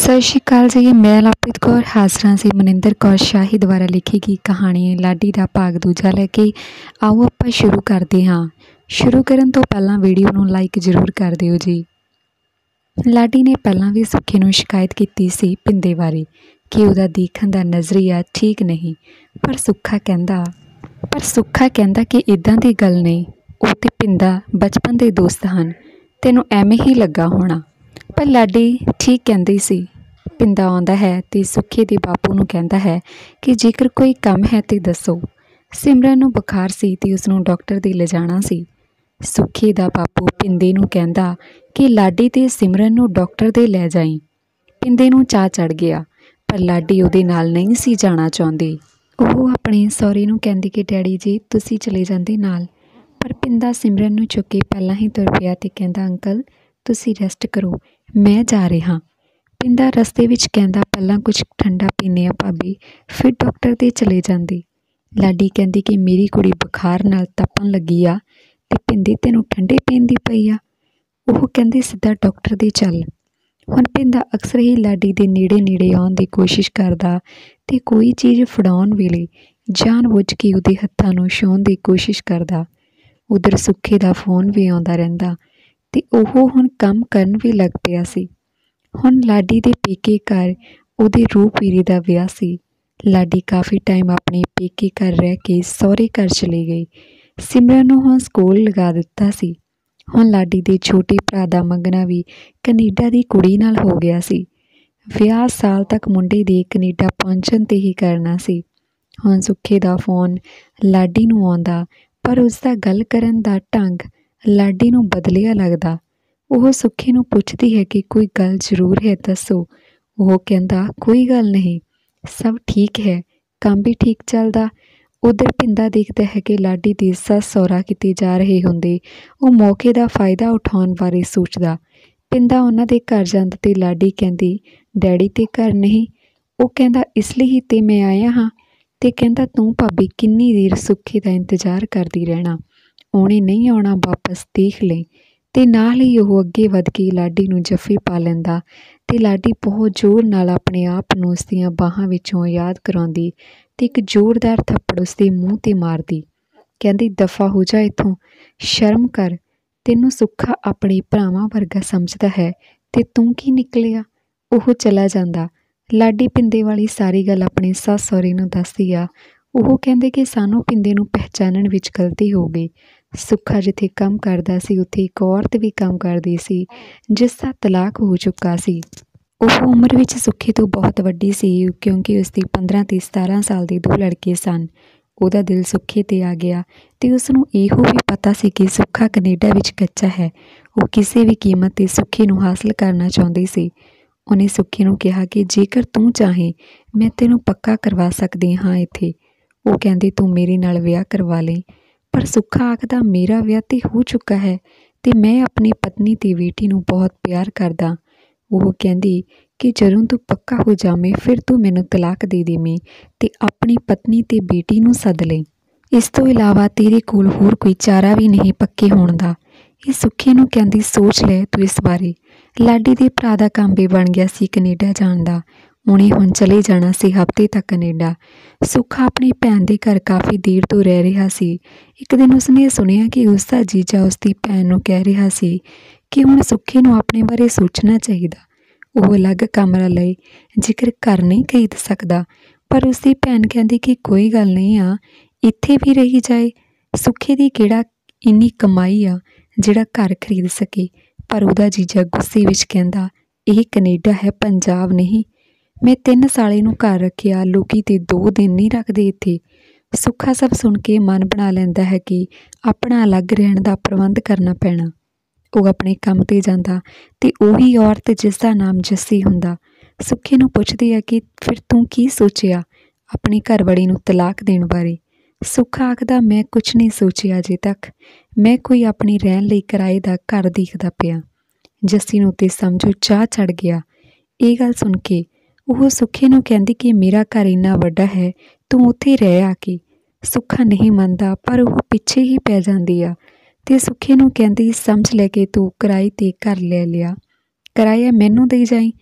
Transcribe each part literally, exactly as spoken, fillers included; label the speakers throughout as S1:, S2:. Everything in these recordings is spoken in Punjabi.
S1: ਸਤਿ ਸ਼੍ਰੀ ਅਕਾਲ ਜੀ। ਮੈਂ ਲਵਪ੍ਰੀਤ ਕੌਰ ਹਾਜ਼ਰਾਂ ਸੀ ਮਨਿੰਦਰ ਕੌਰ ਸ਼ਾਹੀ ਦੁਆਰਾ ਲਿਖੀ ਗਈ ਕਹਾਣੀ ਲਾਡੀ ਦਾ ਭਾਗ ਦੂਜਾ ਲੈ ਕੇ। ਆਓ ਆਪਾਂ ਸ਼ੁਰੂ ਕਰਦੇ ਹਾਂ। ਸ਼ੁਰੂ ਕਰਨ ਤੋਂ ਪਹਿਲਾਂ ਵੀਡੀਓ ਨੂੰ ਲਾਈਕ ਜ਼ਰੂਰ ਕਰ ਦਿਓ ਜੀ। ਲਾਡੀ ਨੇ ਪਹਿਲਾਂ ਵੀ ਸੁੱਖੀ ਨੂੰ ਸ਼ਿਕਾਇਤ ਕੀਤੀ ਸੀ ਪਿੰਦੇ ਬਾਰੇ ਕਿ ਉਹਦਾ ਦੇਖਣ ਦਾ ਨਜ਼ਰੀਆ ਠੀਕ ਨਹੀਂ, ਪਰ ਸੁੱਖਾ ਕਹਿੰਦਾ ਪਰ ਸੁੱਖਾ ਕਹਿੰਦਾ ਕਿ ਇੱਦਾਂ ਦੀ ਗੱਲ ਨਹੀਂ, ਉਹ ਤੇ ਪਿੰਦਾ ਬਚਪਨ ਦੇ ਦੋਸਤ ਹਨ, ਤੈਨੂੰ ਐਵੇਂ ਹੀ ਲੱਗਾ ਹੋਣਾ। ਪਰ ਲਾਡੀ ਠੀਕ ਕਹਿੰਦੀ ਸੀ। ਪਿੰਦਾ ਆਉਂਦਾ ਹੈ ਅਤੇ ਸੁੱਖੀ ਦੇ ਬਾਪੂ ਨੂੰ ਕਹਿੰਦਾ ਹੈ ਕਿ ਜੇਕਰ ਕੋਈ ਕੰਮ ਹੈ ਤਾਂ ਦੱਸੋ। ਸਿਮਰਨ ਨੂੰ ਬੁਖਾਰ ਸੀ ਅਤੇ ਉਸਨੂੰ ਡਾਕਟਰ ਦੇ ਲਿਜਾਣਾ ਸੀ। ਸੁੱਖੀ ਦਾ ਬਾਪੂ ਪਿੰਦੇ ਨੂੰ ਕਹਿੰਦਾ ਕਿ ਲਾਡੀ ਤੇ ਸਿਮਰਨ ਨੂੰ ਡਾਕਟਰ ਦੇ ਲੈ ਜਾਈਂ। ਪਿੰਦੇ ਨੂੰ ਚਾਅ ਚੜ੍ਹ ਗਿਆ, ਪਰ ਲਾਡੀ ਉਹਦੇ ਨਾਲ ਨਹੀਂ ਸੀ ਜਾਣਾ ਚਾਹੁੰਦੀ। ਉਹ ਆਪਣੇ ਸਹੁਰੇ ਨੂੰ ਕਹਿੰਦੀ ਕਿ ਡੈਡੀ ਜੀ ਤੁਸੀਂ ਚਲੇ ਜਾਂਦੇ ਨਾਲ, ਪਰ ਪਿੰਦਾ ਸਿਮਰਨ ਨੂੰ ਚੁੱਕ ਕੇ ਪਹਿਲਾਂ ਹੀ ਤੁਰ ਪਿਆ ਅਤੇ ਕਹਿੰਦਾ ਅੰਕਲ ਤੁਸੀਂ ਰੈਸਟ ਕਰੋ, ਮੈਂ ਜਾ ਰਿਹਾ। ਪਿੰਦਾ ਰਸਤੇ ਵਿੱਚ ਕਹਿੰਦਾ ਪਹਿਲਾਂ ਕੁਝ ਠੰਡਾ ਪੀਂਦੇ ਹਾਂ ਭਾਬੀ, ਫਿਰ ਡਾਕਟਰ ਦੇ ਚਲੇ ਜਾਂਦੀ। ਲਾਡੀ ਕਹਿੰਦੀ ਕਿ ਮੇਰੀ ਕੁੜੀ ਬੁਖਾਰ ਨਾਲ ਤਪਣ ਲੱਗੀ ਆ ਅਤੇ ਪਿੰਦੀ ਤੈਨੂੰ ਠੰਡੇ ਪੀਣ ਦੀ ਪਈ ਆ। ਉਹ ਕਹਿੰਦੀ ਸਿੱਧਾ ਡਾਕਟਰ ਦੇ ਚੱਲ। ਹੁਣ ਪਿੰਦਾ ਅਕਸਰ ਹੀ ਲਾਡੀ ਦੇ ਨੇੜੇ ਨੇੜੇ ਆਉਣ ਦੀ ਕੋਸ਼ਿਸ਼ ਕਰਦਾ ਅਤੇ ਕੋਈ ਚੀਜ਼ ਫੜਾਉਣ ਵੇਲੇ ਜਾਣ ਬੁੱਝ ਕੇ ਉਹਦੇ ਹੱਥਾਂ ਨੂੰ ਛੂਹਣ ਦੀ ਕੋਸ਼ਿਸ਼ ਕਰਦਾ। ਉੱਧਰ ਸੁੱਖੇ ਦਾ ਫੋਨ ਵੀ ਆਉਂਦਾ ਰਹਿੰਦਾ ਅਤੇ ਉਹ ਹੁਣ ਕੰਮ ਕਰਨ ਵੀ ਲੱਗ ਪਿਆ ਸੀ। ਹੁਣ ਲਾਡੀ ਦੇ ਪੇਕੇ ਘਰ ਉਹਦੇ ਰੂਪ ਵੀਰੇ ਦਾ ਵਿਆਹ ਸੀ। ਲਾਡੀ ਕਾਫੀ ਟਾਈਮ ਆਪਣੇ ਪੇਕੇ ਘਰ ਰਹਿ ਕੇ ਸਹੁਰੇ ਘਰ ਚਲੀ ਗਈ। ਸਿਮਰਨ ਨੂੰ ਹੁਣ ਸਕੂਲ ਲਗਾ ਦਿੱਤਾ ਸੀ। ਹੁਣ ਲਾਡੀ ਦੇ ਛੋਟੇ ਭਰਾ ਦਾ ਮੰਗਣਾ ਵੀ ਕੈਨੇਡਾ ਦੀ ਕੁੜੀ ਨਾਲ ਹੋ ਗਿਆ ਸੀ। ਵਿਆਹ ਸਾਲ ਤੱਕ ਮੁੰਡੇ ਦੇ ਕੈਨੇਡਾ ਪਹੁੰਚਣ 'ਤੇ ਹੀ ਕਰਨਾ ਸੀ। ਹੁਣ ਸੁੱਖੇ ਦਾ ਫੋਨ ਲਾਡੀ ਨੂੰ ਆਉਂਦਾ, ਪਰ ਉਸਦਾ ਗੱਲ ਕਰਨ ਦਾ ਢੰਗ ਲਾਡੀ ਨੂੰ ਬਦਲਿਆ ਲੱਗਦਾ। ਉਹ ਸੁੱਖੇ ਨੂੰ ਪੁੱਛਦੀ ਹੈ ਕਿ ਕੋਈ ਗੱਲ ਜ਼ਰੂਰ ਹੈ ਦੱਸੋ। ਉਹ ਕਹਿੰਦਾ ਕੋਈ ਗੱਲ ਨਹੀਂ, ਸਭ ਠੀਕ ਹੈ, ਕੰਮ ਵੀ ਠੀਕ ਚੱਲਦਾ। ਉੱਧਰ ਪਿੰਦਾ ਦੇਖਦਾ ਹੈ ਕਿ ਲਾਡੀ ਦੀ ਸੱਸ ਸਹੁਰਾ ਕਿਤੇ ਜਾ ਰਹੇ ਹੁੰਦੇ। ਉਹ ਮੌਕੇ ਦਾ ਫਾਇਦਾ ਉਠਾਉਣ ਬਾਰੇ ਸੋਚਦਾ। ਪਿੰਦਾ ਉਹਨਾਂ ਦੇ ਘਰ ਜਾਂਦਾ ਅਤੇ ਲਾਡੀ ਕਹਿੰਦੀ ਡੈਡੀ ਤੇ ਘਰ ਨਹੀਂ। ਉਹ ਕਹਿੰਦਾ ਇਸ ਲਈ ਹੀ ਤੇ ਮੈਂ ਆਇਆ ਹਾਂ। ਅਤੇ ਕਹਿੰਦਾ ਤੂੰ ਭਾਬੀ ਕਿੰਨੀ ਦੇਰ ਸੁੱਖੇ ਦਾ ਇੰਤਜ਼ਾਰ ਕਰਦੀ ਰਹਿਣਾ, ਉਹਨੇ ਨਹੀਂ ਆਉਣਾ, ਵਾਪਸ ਦੇਖ ਲਈ। ਅਤੇ ਨਾਲ ਹੀ ਉਹ ਅੱਗੇ ਵੱਧ ਕੇ ਲਾਡੀ ਨੂੰ ਜੱਫੀ ਪਾ ਲੈਂਦਾ ਅਤੇ ਲਾਡੀ ਬਹੁਤ ਜ਼ੋਰ ਨਾਲ ਆਪਣੇ ਆਪ ਨੂੰ ਉਸਦੀਆਂ ਬਾਹਾਂ ਵਿੱਚੋਂ ਯਾਦ ਕਰਾਉਂਦੀ ਅਤੇ ਇੱਕ ਜ਼ੋਰਦਾਰ ਥੱਪੜ ਉਸਦੇ ਮੂੰਹ 'ਤੇ ਮਾਰਦੀ। ਕਹਿੰਦੀ ਦਫਾ ਹੋ ਜਾ ਇੱਥੋਂ, ਸ਼ਰਮ ਕਰ, ਤੈਨੂੰ ਸੁੱਖਾ ਆਪਣੇ ਭਰਾਵਾਂ ਵਰਗਾ ਸਮਝਦਾ ਹੈ ਅਤੇ ਤੂੰ ਕੀ ਨਿਕਲਿਆ। ਉਹ ਚਲਾ ਜਾਂਦਾ। ਲਾਡੀ ਪਿੰਦੇ ਵਾਲੀ ਸਾਰੀ ਗੱਲ ਆਪਣੇ ਸੱਸ ਸਹੁਰੇ ਨੂੰ ਦੱਸਦੀ ਆ। ਉਹ ਕਹਿੰਦੇ ਕਿ ਸਾਨੂੰ ਪਿੰਦੇ ਨੂੰ ਪਹਿਚਾਨਣ ਵਿੱਚ ਗਲਤੀ ਹੋ ਗਈ। ਸੁੱਖਾ ਜਿੱਥੇ ਕੰਮ ਕਰਦਾ ਸੀ ਉੱਥੇ ਇੱਕ ਔਰਤ ਵੀ ਕੰਮ ਕਰਦੀ ਸੀ ਜਿਸ ਦਾ ਤਲਾਕ ਹੋ ਚੁੱਕਾ ਸੀ। ਉਹ ਉਮਰ ਵਿੱਚ ਸੁੱਖੇ ਤੋਂ ਬਹੁਤ ਵੱਡੀ ਸੀ ਕਿਉਂਕਿ ਉਸਦੇ ਪੰਦਰਾਂ ਅਤੇ ਸਤਾਰਾਂ ਸਾਲ ਦੇ ਦੋ ਲੜਕੇ ਸਨ। ਉਹਦਾ ਦਿਲ ਸੁੱਖੇ 'ਤੇ ਆ ਗਿਆ ਅਤੇ ਉਸਨੂੰ ਇਹੋ ਵੀ ਪਤਾ ਸੀ ਕਿ ਸੁੱਖਾ ਕੈਨੇਡਾ ਵਿੱਚ ਕੱਚਾ ਹੈ। ਉਹ ਕਿਸੇ ਵੀ ਕੀਮਤ 'ਤੇ ਸੁੱਖੇ ਨੂੰ ਹਾਸਲ ਕਰਨਾ ਚਾਹੁੰਦੀ ਸੀ। ਉਹਨੇ ਸੁੱਖੇ ਨੂੰ ਕਿਹਾ ਕਿ ਜੇਕਰ ਤੂੰ ਚਾਹੇ ਮੈਂ ਤੈਨੂੰ ਪੱਕਾ ਕਰਵਾ ਸਕਦੀ ਹਾਂ ਇੱਥੇ। ਉਹ ਕਹਿੰਦੀ ਤੂੰ ਮੇਰੇ ਨਾਲ ਵਿਆਹ ਕਰਵਾ ਲਈ। ਪਰ ਸੁੱਖਾ ਆਖਦਾ ਮੇਰਾ ਵਿਆਹ ਤਾਂ ਹੋ ਚੁੱਕਾ ਹੈ ਅਤੇ ਮੈਂ ਆਪਣੀ ਪਤਨੀ ਅਤੇ ਬੇਟੀ ਨੂੰ ਬਹੁਤ ਪਿਆਰ ਕਰਦਾ। ਉਹ ਕਹਿੰਦੀ ਕਿ ਜਦੋਂ ਤੂੰ ਪੱਕਾ ਹੋ ਜਾਵੇਂ ਫਿਰ ਤੂੰ ਮੈਨੂੰ ਤਲਾਕ ਦੇ ਦੇਵੇਂ ਅਤੇ ਆਪਣੀ ਪਤਨੀ ਅਤੇ ਬੇਟੀ ਨੂੰ ਸੱਦ ਲਈ। ਇਸ ਤੋਂ ਇਲਾਵਾ ਤੇਰੇ ਕੋਲ ਹੋਰ ਕੋਈ ਚਾਰਾ ਵੀ ਨਹੀਂ ਪੱਕੇ ਹੋਣ ਦਾ। ਇਹ ਸੁੱਖੇ ਨੂੰ ਕਹਿੰਦੀ ਸੋਚ ਲੈ ਤੂੰ ਇਸ ਬਾਰੇ। ਲਾਡੀ ਦੇ ਭਰਾ ਦਾ ਕੰਮ ਵੀ ਬਣ ਗਿਆ ਸੀ ਕੈਨੇਡਾ ਜਾਣ ਦਾ। ਉਹਨੇ ਹੁਣ ਚਲੇ ਜਾਣਾ ਸੀ ਹਫ਼ਤੇ ਤੱਕ ਕੈਨੇਡਾ। ਸੁੱਖਾ ਆਪਣੀ ਭੈਣ ਦੇ ਘਰ ਕਾਫੀ ਦੇਰ ਤੋਂ ਰਹਿ ਰਿਹਾ ਸੀ। ਇੱਕ ਦਿਨ ਉਸਨੇ ਸੁਣਿਆ ਕਿ ਉਸਦਾ ਜੀਜਾ ਉਸਦੀ ਭੈਣ ਨੂੰ ਕਹਿ ਰਿਹਾ ਸੀ ਕਿ ਹੁਣ ਸੁੱਖੇ ਨੂੰ ਆਪਣੇ ਬਾਰੇ ਸੋਚਣਾ ਚਾਹੀਦਾ। ਉਹ ਅਲੱਗ ਕਮਰਾ ਲਏ, ਜੇਕਰ ਘਰ ਨਹੀਂ ਖਰੀਦ ਸਕਦਾ। ਪਰ ਉਸਦੀ ਭੈਣ ਕਹਿੰਦੀ ਕਿ ਕੋਈ ਗੱਲ ਨਹੀਂ ਆ, ਇੱਥੇ ਵੀ ਰਹੀ ਜਾਏ। ਸੁੱਖੇ ਦੀ ਕਿਹੜਾ ਇੰਨੀ ਕਮਾਈ ਆ ਜਿਹੜਾ ਘਰ ਖਰੀਦ ਸਕੇ। ਪਰ ਉਹਦਾ ਜੀਜਾ ਗੁੱਸੇ ਵਿੱਚ ਕਹਿੰਦਾ ਇਹ ਕੈਨੇਡਾ ਹੈ, ਪੰਜਾਬ ਨਹੀਂ। ਮੈਂ ਤਿੰਨ ਸਾਲੇ ਨੂੰ ਘਰ ਰੱਖਿਆ, ਲੋਕੀ ਤੇ ਦੋ ਦਿਨ ਨਹੀਂ ਰੱਖਦੇ ਇੱਥੇ। ਸੁੱਖਾ ਸਭ ਸੁਣ ਕੇ ਮਨ ਬਣਾ ਲੈਂਦਾ ਹੈ ਕਿ ਆਪਣਾ ਅਲੱਗ ਰਹਿਣ ਦਾ ਪ੍ਰਬੰਧ ਕਰਨਾ ਪੈਣਾ। ਉਹ ਆਪਣੇ ਕੰਮ 'ਤੇ ਜਾਂਦਾ ਅਤੇ ਉਹੀ ਔਰਤ ਜਿਸ ਦਾ ਨਾਮ ਜੱਸੀ ਹੁੰਦਾ ਸੁੱਖੇ ਨੂੰ ਪੁੱਛਦੀ ਹੈ ਕਿ ਫਿਰ ਤੂੰ ਕੀ ਸੋਚਿਆ ਆਪਣੀ ਘਰਵਾਲੀ ਨੂੰ ਤਲਾਕ ਦੇਣ ਬਾਰੇ। ਸੁੱਖਾ ਆਖਦਾ ਮੈਂ ਕੁਛ ਨਹੀਂ ਸੋਚਿਆ ਅਜੇ ਤੱਕ, ਮੈਂ ਕੋਈ ਆਪਣੀ ਰਹਿਣ ਲਈ ਕਿਰਾਏ ਦਾ ਘਰ ਦੇਖਦਾ ਪਿਆ। ਜੱਸੀ ਨੂੰ ਤੇ ਸਮਝੋ ਚਾਹ ਚੜ੍ਹ ਗਿਆ। ਇਹ ਗੱਲ ਸੁਣ ਕੇ ਉਹ ਸੁੱਖੇ ਨੂੰ ਕਹਿੰਦੀ ਕਿ ਮੇਰਾ ਘਰ ਇੰਨਾ ਵੱਡਾ ਹੈ, ਤੂੰ ਉੱਥੇ ਰਹਿ ਆ ਕੇ। ਸੁੱਖਾ ਨਹੀਂ ਮੰਨਦਾ ਪਰ ਉਹ ਪਿੱਛੇ ਹੀ ਪੈ ਜਾਂਦੀ ਆ ਅਤੇ ਸੁੱਖੇ ਨੂੰ ਕਹਿੰਦੀ ਸਮਝ ਲੈ ਕੇ ਤੂੰ ਕਿਰਾਏ 'ਤੇ ਘਰ ਲੈ ਲਿਆ, ਕਿਰਾਇਆ ਮੈਨੂੰ ਦੇਈ ਜਾਈਂ।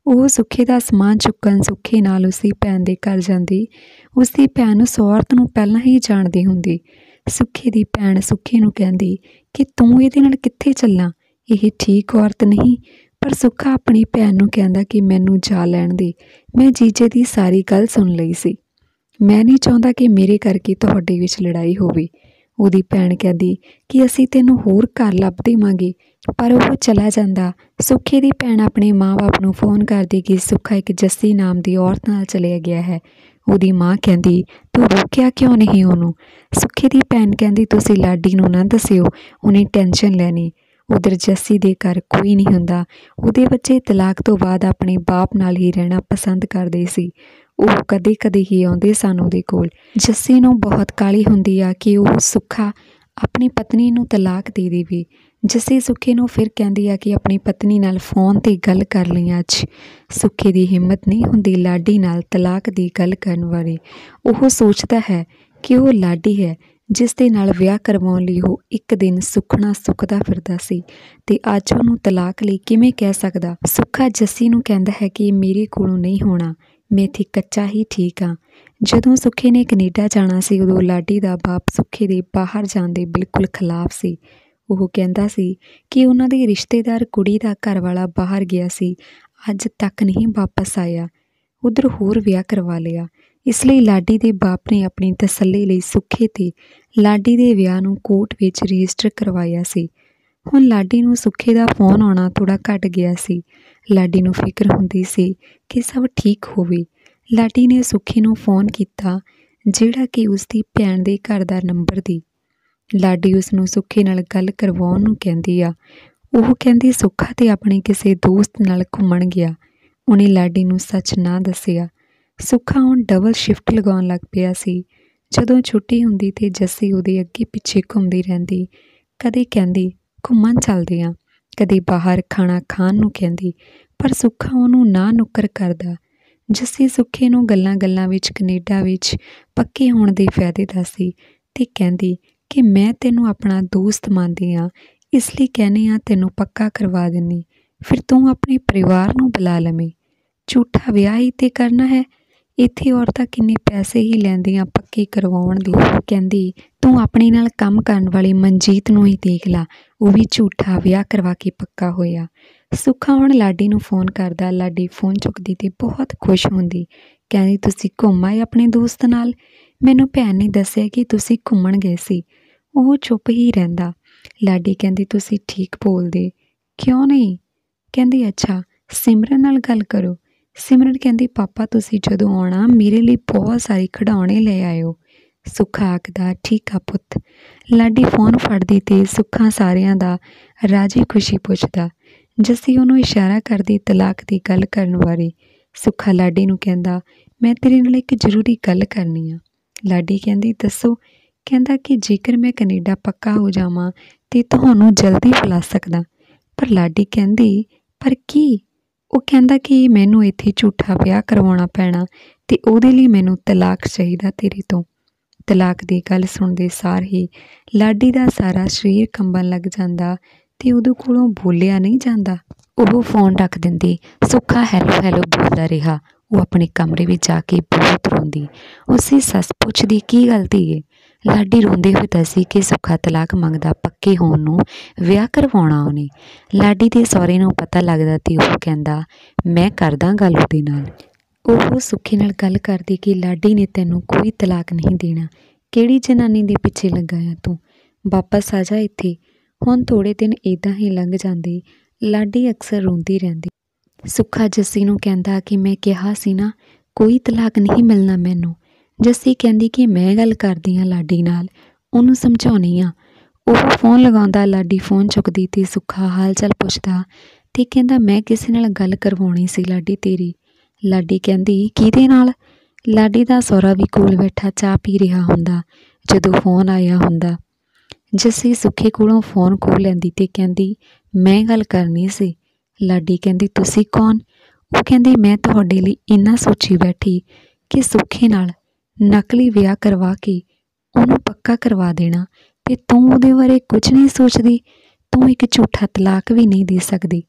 S1: ਉਹ ਸੁੱਖੇ ਦਾ ਸਮਾਨ ਚੁੱਕਣ ਸੁੱਖੇ ਨਾਲ ਉਸਦੀ ਭੈਣ ਦੇ ਘਰ ਜਾਂਦੀ। ਉਸਦੀ ਭੈਣ ਉਸ ਔਰਤ ਨੂੰ ਪਹਿਲਾਂ ਹੀ ਜਾਣਦੀ ਹੁੰਦੀ। ਸੁੱਖੇ ਦੀ ਭੈਣ ਸੁੱਖੇ ਨੂੰ ਕਹਿੰਦੀ ਕਿ ਤੂੰ ਇਹਦੇ ਨਾਲ ਕਿੱਥੇ ਚੱਲਾਂ, ਇਹ ਠੀਕ ਔਰਤ ਨਹੀਂ। ਪਰ ਸੁੱਖਾ ਆਪਣੀ ਭੈਣ ਨੂੰ ਕਹਿੰਦਾ ਕਿ ਮੈਨੂੰ ਜਾ ਲੈਣ ਦੇ, ਮੈਂ ਜੀਜੇ ਦੀ ਸਾਰੀ ਗੱਲ ਸੁਣ ਲਈ ਸੀ, ਮੈਂ ਨਹੀਂ ਚਾਹੁੰਦਾ ਕਿ ਮੇਰੇ ਕਰਕੇ ਤੁਹਾਡੇ ਵਿੱਚ ਲੜਾਈ ਹੋਵੇ। ਉਹਦੀ ਭੈਣ ਕਹਿੰਦੀ ਕਿ ਅਸੀਂ ਤੈਨੂੰ ਹੋਰ ਘਰ ਲੱਭ ਦੇਵਾਂਗੇ, ਪਰ ਉਹ ਚਲਾ ਜਾਂਦਾ। ਸੁੱਖੇ ਦੀ ਭੈਣ ਆਪਣੇ ਮਾਂ ਬਾਪ ਨੂੰ ਫੋਨ ਕਰਦੀ ਕਿ ਸੁੱਖਾ ਇੱਕ ਜੱਸੀ ਨਾਮ ਦੀ ਔਰਤ ਨਾਲ ਚਲਿਆ ਗਿਆ ਹੈ। ਉਹਦੀ ਮਾਂ ਕਹਿੰਦੀ ਤੂੰ ਰੋਕਿਆ ਕਿਉਂ ਨਹੀਂ ਉਹਨੂੰ। ਸੁੱਖੇ ਦੀ ਭੈਣ ਕਹਿੰਦੀ ਤੁਸੀਂ ਲਾਡੀ ਨੂੰ ਨਾ ਦੱਸਿਓ, ਉਹਨੇ ਟੈਨਸ਼ਨ ਲੈਣੀ। ਉਧਰ ਜੱਸੀ ਦੇ ਘਰ ਕੋਈ ਨਹੀਂ ਹੁੰਦਾ। ਉਹਦੇ ਬੱਚੇ ਤਲਾਕ ਤੋਂ ਬਾਅਦ ਆਪਣੇ ਬਾਪ ਨਾਲ ਹੀ ਰਹਿਣਾ ਪਸੰਦ ਕਰਦੇ ਸੀ। ਉਹ ਕਦੇ ਕਦੇ ਹੀ ਆਉਂਦੇ ਸਨ ਉਹਦੇ ਕੋਲ। ਜੱਸੀ ਨੂੰ ਬਹੁਤ ਕਾਹਲੀ ਹੁੰਦੀ ਆ ਕਿ ਉਹ ਸੁੱਖਾ ਆਪਣੀ ਪਤਨੀ ਨੂੰ ਤਲਾਕ ਦੇ ਦੇਵੇ। ਜੱਸੀ ਸੁੱਖੇ ਨੂੰ ਫਿਰ ਕਹਿੰਦੀ ਆ ਕਿ ਆਪਣੀ ਪਤਨੀ ਨਾਲ ਫੋਨ 'ਤੇ ਗੱਲ ਕਰ ਲਈ ਅੱਜ। ਸੁੱਖੇ ਦੀ ਹਿੰਮਤ ਨਹੀਂ ਹੁੰਦੀ ਲਾਡੀ ਨਾਲ ਤਲਾਕ ਦੀ ਗੱਲ ਕਰਨ ਵਾਲੀ। ਉਹ ਸੋਚਦਾ ਹੈ ਕਿ ਉਹ ਲਾਡੀ ਹੈ ਜਿਸ ਦੇ ਨਾਲ ਵਿਆਹ ਕਰਵਾਉਣ ਲਈ ਉਹ ਇੱਕ ਦਿਨ ਸੁੱਖਣਾ ਸੁੱਖਦਾ ਫਿਰਦਾ ਸੀ, ਅਤੇ ਅੱਜ ਉਹਨੂੰ ਤਲਾਕ ਲਈ ਕਿਵੇਂ ਕਹਿ ਸਕਦਾ। ਸੁੱਖਾ ਜੱਸੀ ਨੂੰ ਕਹਿੰਦਾ ਹੈ ਕਿ ਮੇਰੇ ਕੋਲੋਂ ਨਹੀਂ ਹੋਣਾ, ਮੈਂ ਇੱਥੇ ਕੱਚਾ ਹੀ ਠੀਕ ਹਾਂ। ਜਦੋਂ ਸੁੱਖੇ ਨੇ ਕੈਨੇਡਾ ਜਾਣਾ ਸੀ ਉਦੋਂ ਲਾਡੀ ਦਾ ਬਾਪ ਸੁੱਖੇ ਦੇ ਬਾਹਰ ਜਾਣ ਦੇ ਬਿਲਕੁਲ ਖਿਲਾਫ ਸੀ। ਉਹ ਕਹਿੰਦਾ ਸੀ ਕਿ ਉਹਨਾਂ ਦੇ ਰਿਸ਼ਤੇਦਾਰ ਕੁੜੀ ਦਾ ਘਰ ਵਾਲਾ ਬਾਹਰ ਗਿਆ ਸੀ, ਅੱਜ ਤੱਕ ਨਹੀਂ ਵਾਪਸ ਆਇਆ, ਉੱਧਰ ਹੋਰ ਵਿਆਹ ਕਰਵਾ ਲਿਆ। ਇਸ ਲਈ ਲਾਡੀ ਦੇ ਬਾਪ ਨੇ ਆਪਣੀ ਤਸੱਲੀ ਲਈ ਸੁੱਖੇ ਤੇ ਲਾਡੀ ਦੇ ਵਿਆਹ ਨੂੰ ਕੋਰਟ ਵਿੱਚ ਰਜਿਸਟਰ ਕਰਵਾਇਆ ਸੀ। ਹੁਣ ਲਾਡੀ ਨੂੰ ਸੁੱਖੇ ਦਾ ਫੋਨ ਆਉਣਾ ਥੋੜ੍ਹਾ ਘੱਟ ਗਿਆ ਸੀ। ਲਾਡੀ ਨੂੰ ਫਿਕਰ ਹੁੰਦੀ ਸੀ ਕਿ ਸਭ ਠੀਕ ਹੋਵੇ। ਲਾਡੀ ਨੇ ਸੁੱਖੇ ਨੂੰ ਫੋਨ ਕੀਤਾ, ਜਿਹੜਾ ਕਿ ਉਸਦੀ ਭੈਣ ਦੇ ਘਰ ਦਾ ਨੰਬਰ ਦੀ। ਲਾਡੀ ਉਸ ਨੂੰ ਸੁੱਖੇ ਨਾਲ ਗੱਲ ਕਰਵਾਉਣ ਨੂੰ ਕਹਿੰਦੀ ਆ। ਉਹ ਕਹਿੰਦੀ ਸੁੱਖਾ ਤੇ ਆਪਣੇ ਕਿਸੇ ਦੋਸਤ ਨਾਲ ਘੁੰਮਣ ਗਿਆ। ਉਹਨੇ ਲਾਡੀ ਨੂੰ ਸੱਚ ਨਾ ਦੱਸਿਆ। ਸੁੱਖਾ ਹੁਣ ਡਬਲ ਸ਼ਿਫਟ ਲਗਾਉਣ ਲੱਗ ਪਿਆ ਸੀ। ਜਦੋਂ ਛੁੱਟੀ ਹੁੰਦੀ ਤੇ ਜੱਸੀ ਉਹਦੇ ਅੱਗੇ ਪਿੱਛੇ ਘੁੰਮਦੀ ਰਹਿੰਦੀ। ਕਦੇ ਕਹਿੰਦੀ ਘੁੰਮਣ ਚੱਲਦੇ ਹਾਂ, ਕਦੇ ਬਾਹਰ ਖਾਣਾ ਖਾਣ ਨੂੰ ਕਹਿੰਦੀ, ਪਰ ਸੁੱਖਾ ਉਹਨੂੰ ਨਾ ਨੁੱਕਰ ਕਰਦਾ। ਜੱਸੀ ਸੁੱਖੇ ਨੂੰ ਗੱਲਾਂ ਗੱਲਾਂ ਵਿੱਚ ਕੈਨੇਡਾ ਵਿੱਚ ਪੱਕੇ ਹੋਣ ਦੇ ਫਾਇਦੇ ਦੱਸਦੀ ਅਤੇ ਕਹਿੰਦੀ ਕਿ ਮੈਂ ਤੈਨੂੰ ਆਪਣਾ ਦੋਸਤ ਮੰਨਦੀ ਹਾਂ, ਇਸ ਲਈ ਕਹਿੰਦੀ ਹਾਂ ਤੈਨੂੰ ਪੱਕਾ ਕਰਵਾ ਦਿੰਦੀ, ਫਿਰ ਤੂੰ ਆਪਣੇ ਪਰਿਵਾਰ ਨੂੰ ਬੁਲਾ ਲਵੇਂ। ਝੂਠਾ ਵਿਆਹ ਹੀ ਤਾਂ ਕਰਨਾ ਹੈ, ਇੱਥੇ ਔਰਤਾਂ ਕਿੰਨੇ ਪੈਸੇ ਹੀ ਲੈਂਦੀਆਂ ਪੱਕੇ ਕਰਵਾਉਣ ਦੀ। ਉਹ ਕਹਿੰਦੀ ਤੂੰ ਆਪਣੇ ਨਾਲ ਕੰਮ ਕਰਨ ਵਾਲੀ ਮਨਜੀਤ ਨੂੰ ਹੀ ਦੇਖ ਲਾ, ਉਹ ਵੀ ਝੂਠਾ ਵਿਆਹ ਕਰਵਾ ਕੇ ਪੱਕਾ ਹੋਇਆ। ਸੁੱਖਾ ਹੁਣ ਲਾਡੀ ਨੂੰ ਫੋਨ ਕਰਦਾ। ਲਾਡੀ ਫੋਨ ਚੁੱਕਦੀ ਅਤੇ ਬਹੁਤ ਖੁਸ਼ ਹੁੰਦੀ, ਕਹਿੰਦੀ ਤੁਸੀਂ ਘੁੰਮ ਆਏ ਆਪਣੇ ਦੋਸਤ ਨਾਲ, ਮੈਨੂੰ ਭੈਣ ਨੇ ਦੱਸਿਆ ਕਿ ਤੁਸੀਂ ਘੁੰਮਣ ਗਏ ਸੀ। ਉਹ ਚੁੱਪ ਹੀ ਰਹਿੰਦਾ। ਲਾਡੀ ਕਹਿੰਦੀ ਤੁਸੀਂ ਠੀਕ ਬੋਲਦੇ ਕਿਉਂ ਨਹੀਂ। ਕਹਿੰਦੀ ਅੱਛਾ ਸਿਮਰਨ ਨਾਲ ਗੱਲ ਕਰੋ। ਸਿਮਰਨ ਕਹਿੰਦੀ ਪਾਪਾ ਤੁਸੀਂ ਜਦੋਂ ਆਉਣਾ ਮੇਰੇ ਲਈ ਬਹੁਤ ਸਾਰੇ ਖਿਡੌਣੇ ਲੈ ਆਇਓ। ਸੁੱਖਾ ਆਖਦਾ ਠੀਕ ਆ ਪੁੱਤ। ਲਾਡੀ ਫੋਨ ਫੜਦੀ ਅਤੇ ਸੁੱਖਾ ਸਾਰਿਆਂ ਦਾ ਰਾਜੀ ਖੁਸ਼ੀ ਪੁੱਛਦਾ। ਜੱਸੀ ਉਹਨੂੰ ਇਸ਼ਾਰਾ ਕਰਦੀ ਤਲਾਕ ਦੀ ਗੱਲ ਕਰਨ ਬਾਰੇ। ਸੁੱਖਾ ਲਾਡੀ ਨੂੰ ਕਹਿੰਦਾ ਮੈਂ ਤੇਰੇ ਨਾਲ ਇੱਕ ਜ਼ਰੂਰੀ ਗੱਲ ਕਰਨੀ ਆ। ਲਾਡੀ ਕਹਿੰਦੀ ਦੱਸੋ। ਕਹਿੰਦਾ ਕਿ ਜੇਕਰ ਮੈਂ ਕੈਨੇਡਾ ਪੱਕਾ ਹੋ ਜਾਵਾਂ ਤਾਂ ਤੁਹਾਨੂੰ ਜਲਦੀ ਬੁਲਾ ਸਕਦਾ। ਪਰ ਲਾਡੀ ਕਹਿੰਦੀ ਪਰ ਕੀ। ਉਹ ਕਹਿੰਦਾ ਕਿ ਮੈਨੂੰ ਇੱਥੇ ਝੂਠਾ ਵਿਆਹ ਕਰਵਾਉਣਾ ਪੈਣਾ ਅਤੇ ਉਹਦੇ ਲਈ ਮੈਨੂੰ ਤਲਾਕ ਚਾਹੀਦਾ ਤੇਰੇ ਤੋਂ। ਤਲਾਕ ਦੀ ਗੱਲ ਸੁਣਦੇ ਸਾਰ ਹੀ ਲਾਡੀ ਦਾ ਸਾਰਾ ਸਰੀਰ ਕੰਬਣ ਲੱਗ ਜਾਂਦਾ ਅਤੇ ਉਹਦੇ ਕੋਲੋਂ ਬੋਲਿਆ ਨਹੀਂ ਜਾਂਦਾ। ਉਹ ਫੋਨ ਰੱਖ ਦਿੰਦੀ। ਸੁੱਖਾ ਹੈਲੋ ਹੈਲੋ ਬੋਲਦਾ ਰਿਹਾ। ਉਹ ਆਪਣੇ ਕਮਰੇ ਵਿੱਚ ਜਾ ਕੇ ਬਹੁਤ ਰੋਂਦੀ। ਉਸਦੀ ਸੱਸ ਪੁੱਛਦੀ ਕੀ ਗੱਲ ਧੀਏ। ਲਾਡੀ ਰੋਂਦੇ ਹੋਏ ਦੱਸੀ ਕਿ ਸੁੱਖਾ ਤਲਾਕ ਮੰਗਦਾ, ਪੱਕੇ ਹੋਣ ਨੂੰ ਵਿਆਹ ਕਰਵਾਉਣਾ ਉਹਨੇ। ਲਾਡੀ ਦੇ ਸਹੁਰੇ ਨੂੰ ਪਤਾ ਲੱਗਦਾ ਅਤੇ ਉਹ ਕਹਿੰਦਾ ਮੈਂ ਕਰਦਾ ਗੱਲ ਉਹਦੇ ਨਾਲ। ਉਹ ਸੁੱਖੇ ਨਾਲ ਗੱਲ ਕਰਦੀ ਕਿ ਲਾਡੀ ਨੇ ਤੈਨੂੰ ਕੋਈ ਤਲਾਕ ਨਹੀਂ ਦੇਣਾ, ਕਿਹੜੀ ਜਨਾਨੀ ਦੇ ਪਿੱਛੇ ਲੱਗਾ ਆ ਤੂੰ, ਵਾਪਸ ਆ ਜਾ ਇੱਥੇ। ਹੁਣ ਥੋੜ੍ਹੇ ਦਿਨ ਇੱਦਾਂ ਹੀ ਲੰਘ ਜਾਂਦੇ। ਲਾਡੀ ਅਕਸਰ ਰੋਂਦੀ ਰਹਿੰਦੀ। ਸੁੱਖਾ ਜੱਸੀ ਨੂੰ ਕਹਿੰਦਾ ਕਿ ਮੈਂ ਕਿਹਾ ਸੀ ਨਾ ਕੋਈ ਤਲਾਕ ਨਹੀਂ ਮਿਲਣਾ ਮੈਨੂੰ। ਜੱਸੀ ਕਹਿੰਦੀ ਕਿ ਮੈਂ ਗੱਲ ਕਰਦੀ ਹਾਂ ਲਾਡੀ ਨਾਲ, ਉਹਨੂੰ ਸਮਝਾਉਂਦੀ ਹਾਂ। ਉਹ ਫੋਨ ਲਗਾਉਂਦਾ। ਲਾਡੀ ਫੋਨ ਚੁੱਕਦੀ ਅਤੇ ਸੁੱਖਾ ਹਾਲ ਚਾਲ ਪੁੱਛਦਾ ਅਤੇ ਕਹਿੰਦਾ ਮੈਂ ਕਿਸੇ ਨਾਲ ਗੱਲ ਕਰਵਾਉਣੀ ਸੀ ਲਾਡੀ ਤੇਰੀ। ਲਾਡੀ ਕਹਿੰਦੀ ਕਿਹਦੇ ਨਾਲ। ਲਾਡੀ ਦਾ ਸਹੁਰਾ ਵੀ ਕੋਲ ਬੈਠਾ ਚਾਹ ਪੀ ਰਿਹਾ ਹੁੰਦਾ ਜਦੋਂ ਫੋਨ ਆਇਆ ਹੁੰਦਾ। ਜੱਸੀ ਸੁੱਖੇ ਕੋਲੋਂ ਫੋਨ ਖੋਹ ਲੈਂਦੀ ਅਤੇ ਕਹਿੰਦੀ ਮੈਂ ਗੱਲ ਕਰਨੀ ਸੀ। ਲਾਡੀ ਕਹਿੰਦੀ ਤੁਸੀਂ ਕੌਣ। ਉਹ ਕਹਿੰਦੀ ਮੈਂ ਤੁਹਾਡੇ ਲਈ ਇੰਨਾ ਸੋਚੀ ਬੈਠੀ ਕਿ ਸੁੱਖੇ ਨਾਲ ਨਕਲੀ ਵਿਆਹ ਕਰਵਾ ਕੇ ਉਹਨੂੰ ਪੱਕਾ ਕਰਵਾ ਦੇਣਾ, ਅਤੇ ਤੂੰ ਉਹਦੇ ਬਾਰੇ ਕੁਝ ਨਹੀਂ ਸੋਚਦੀ। ਤੂੰ ਇੱਕ ਝੂਠਾ ਤਲਾਕ ਵੀ ਨਹੀਂ ਦੇ ਸਕਦੀ।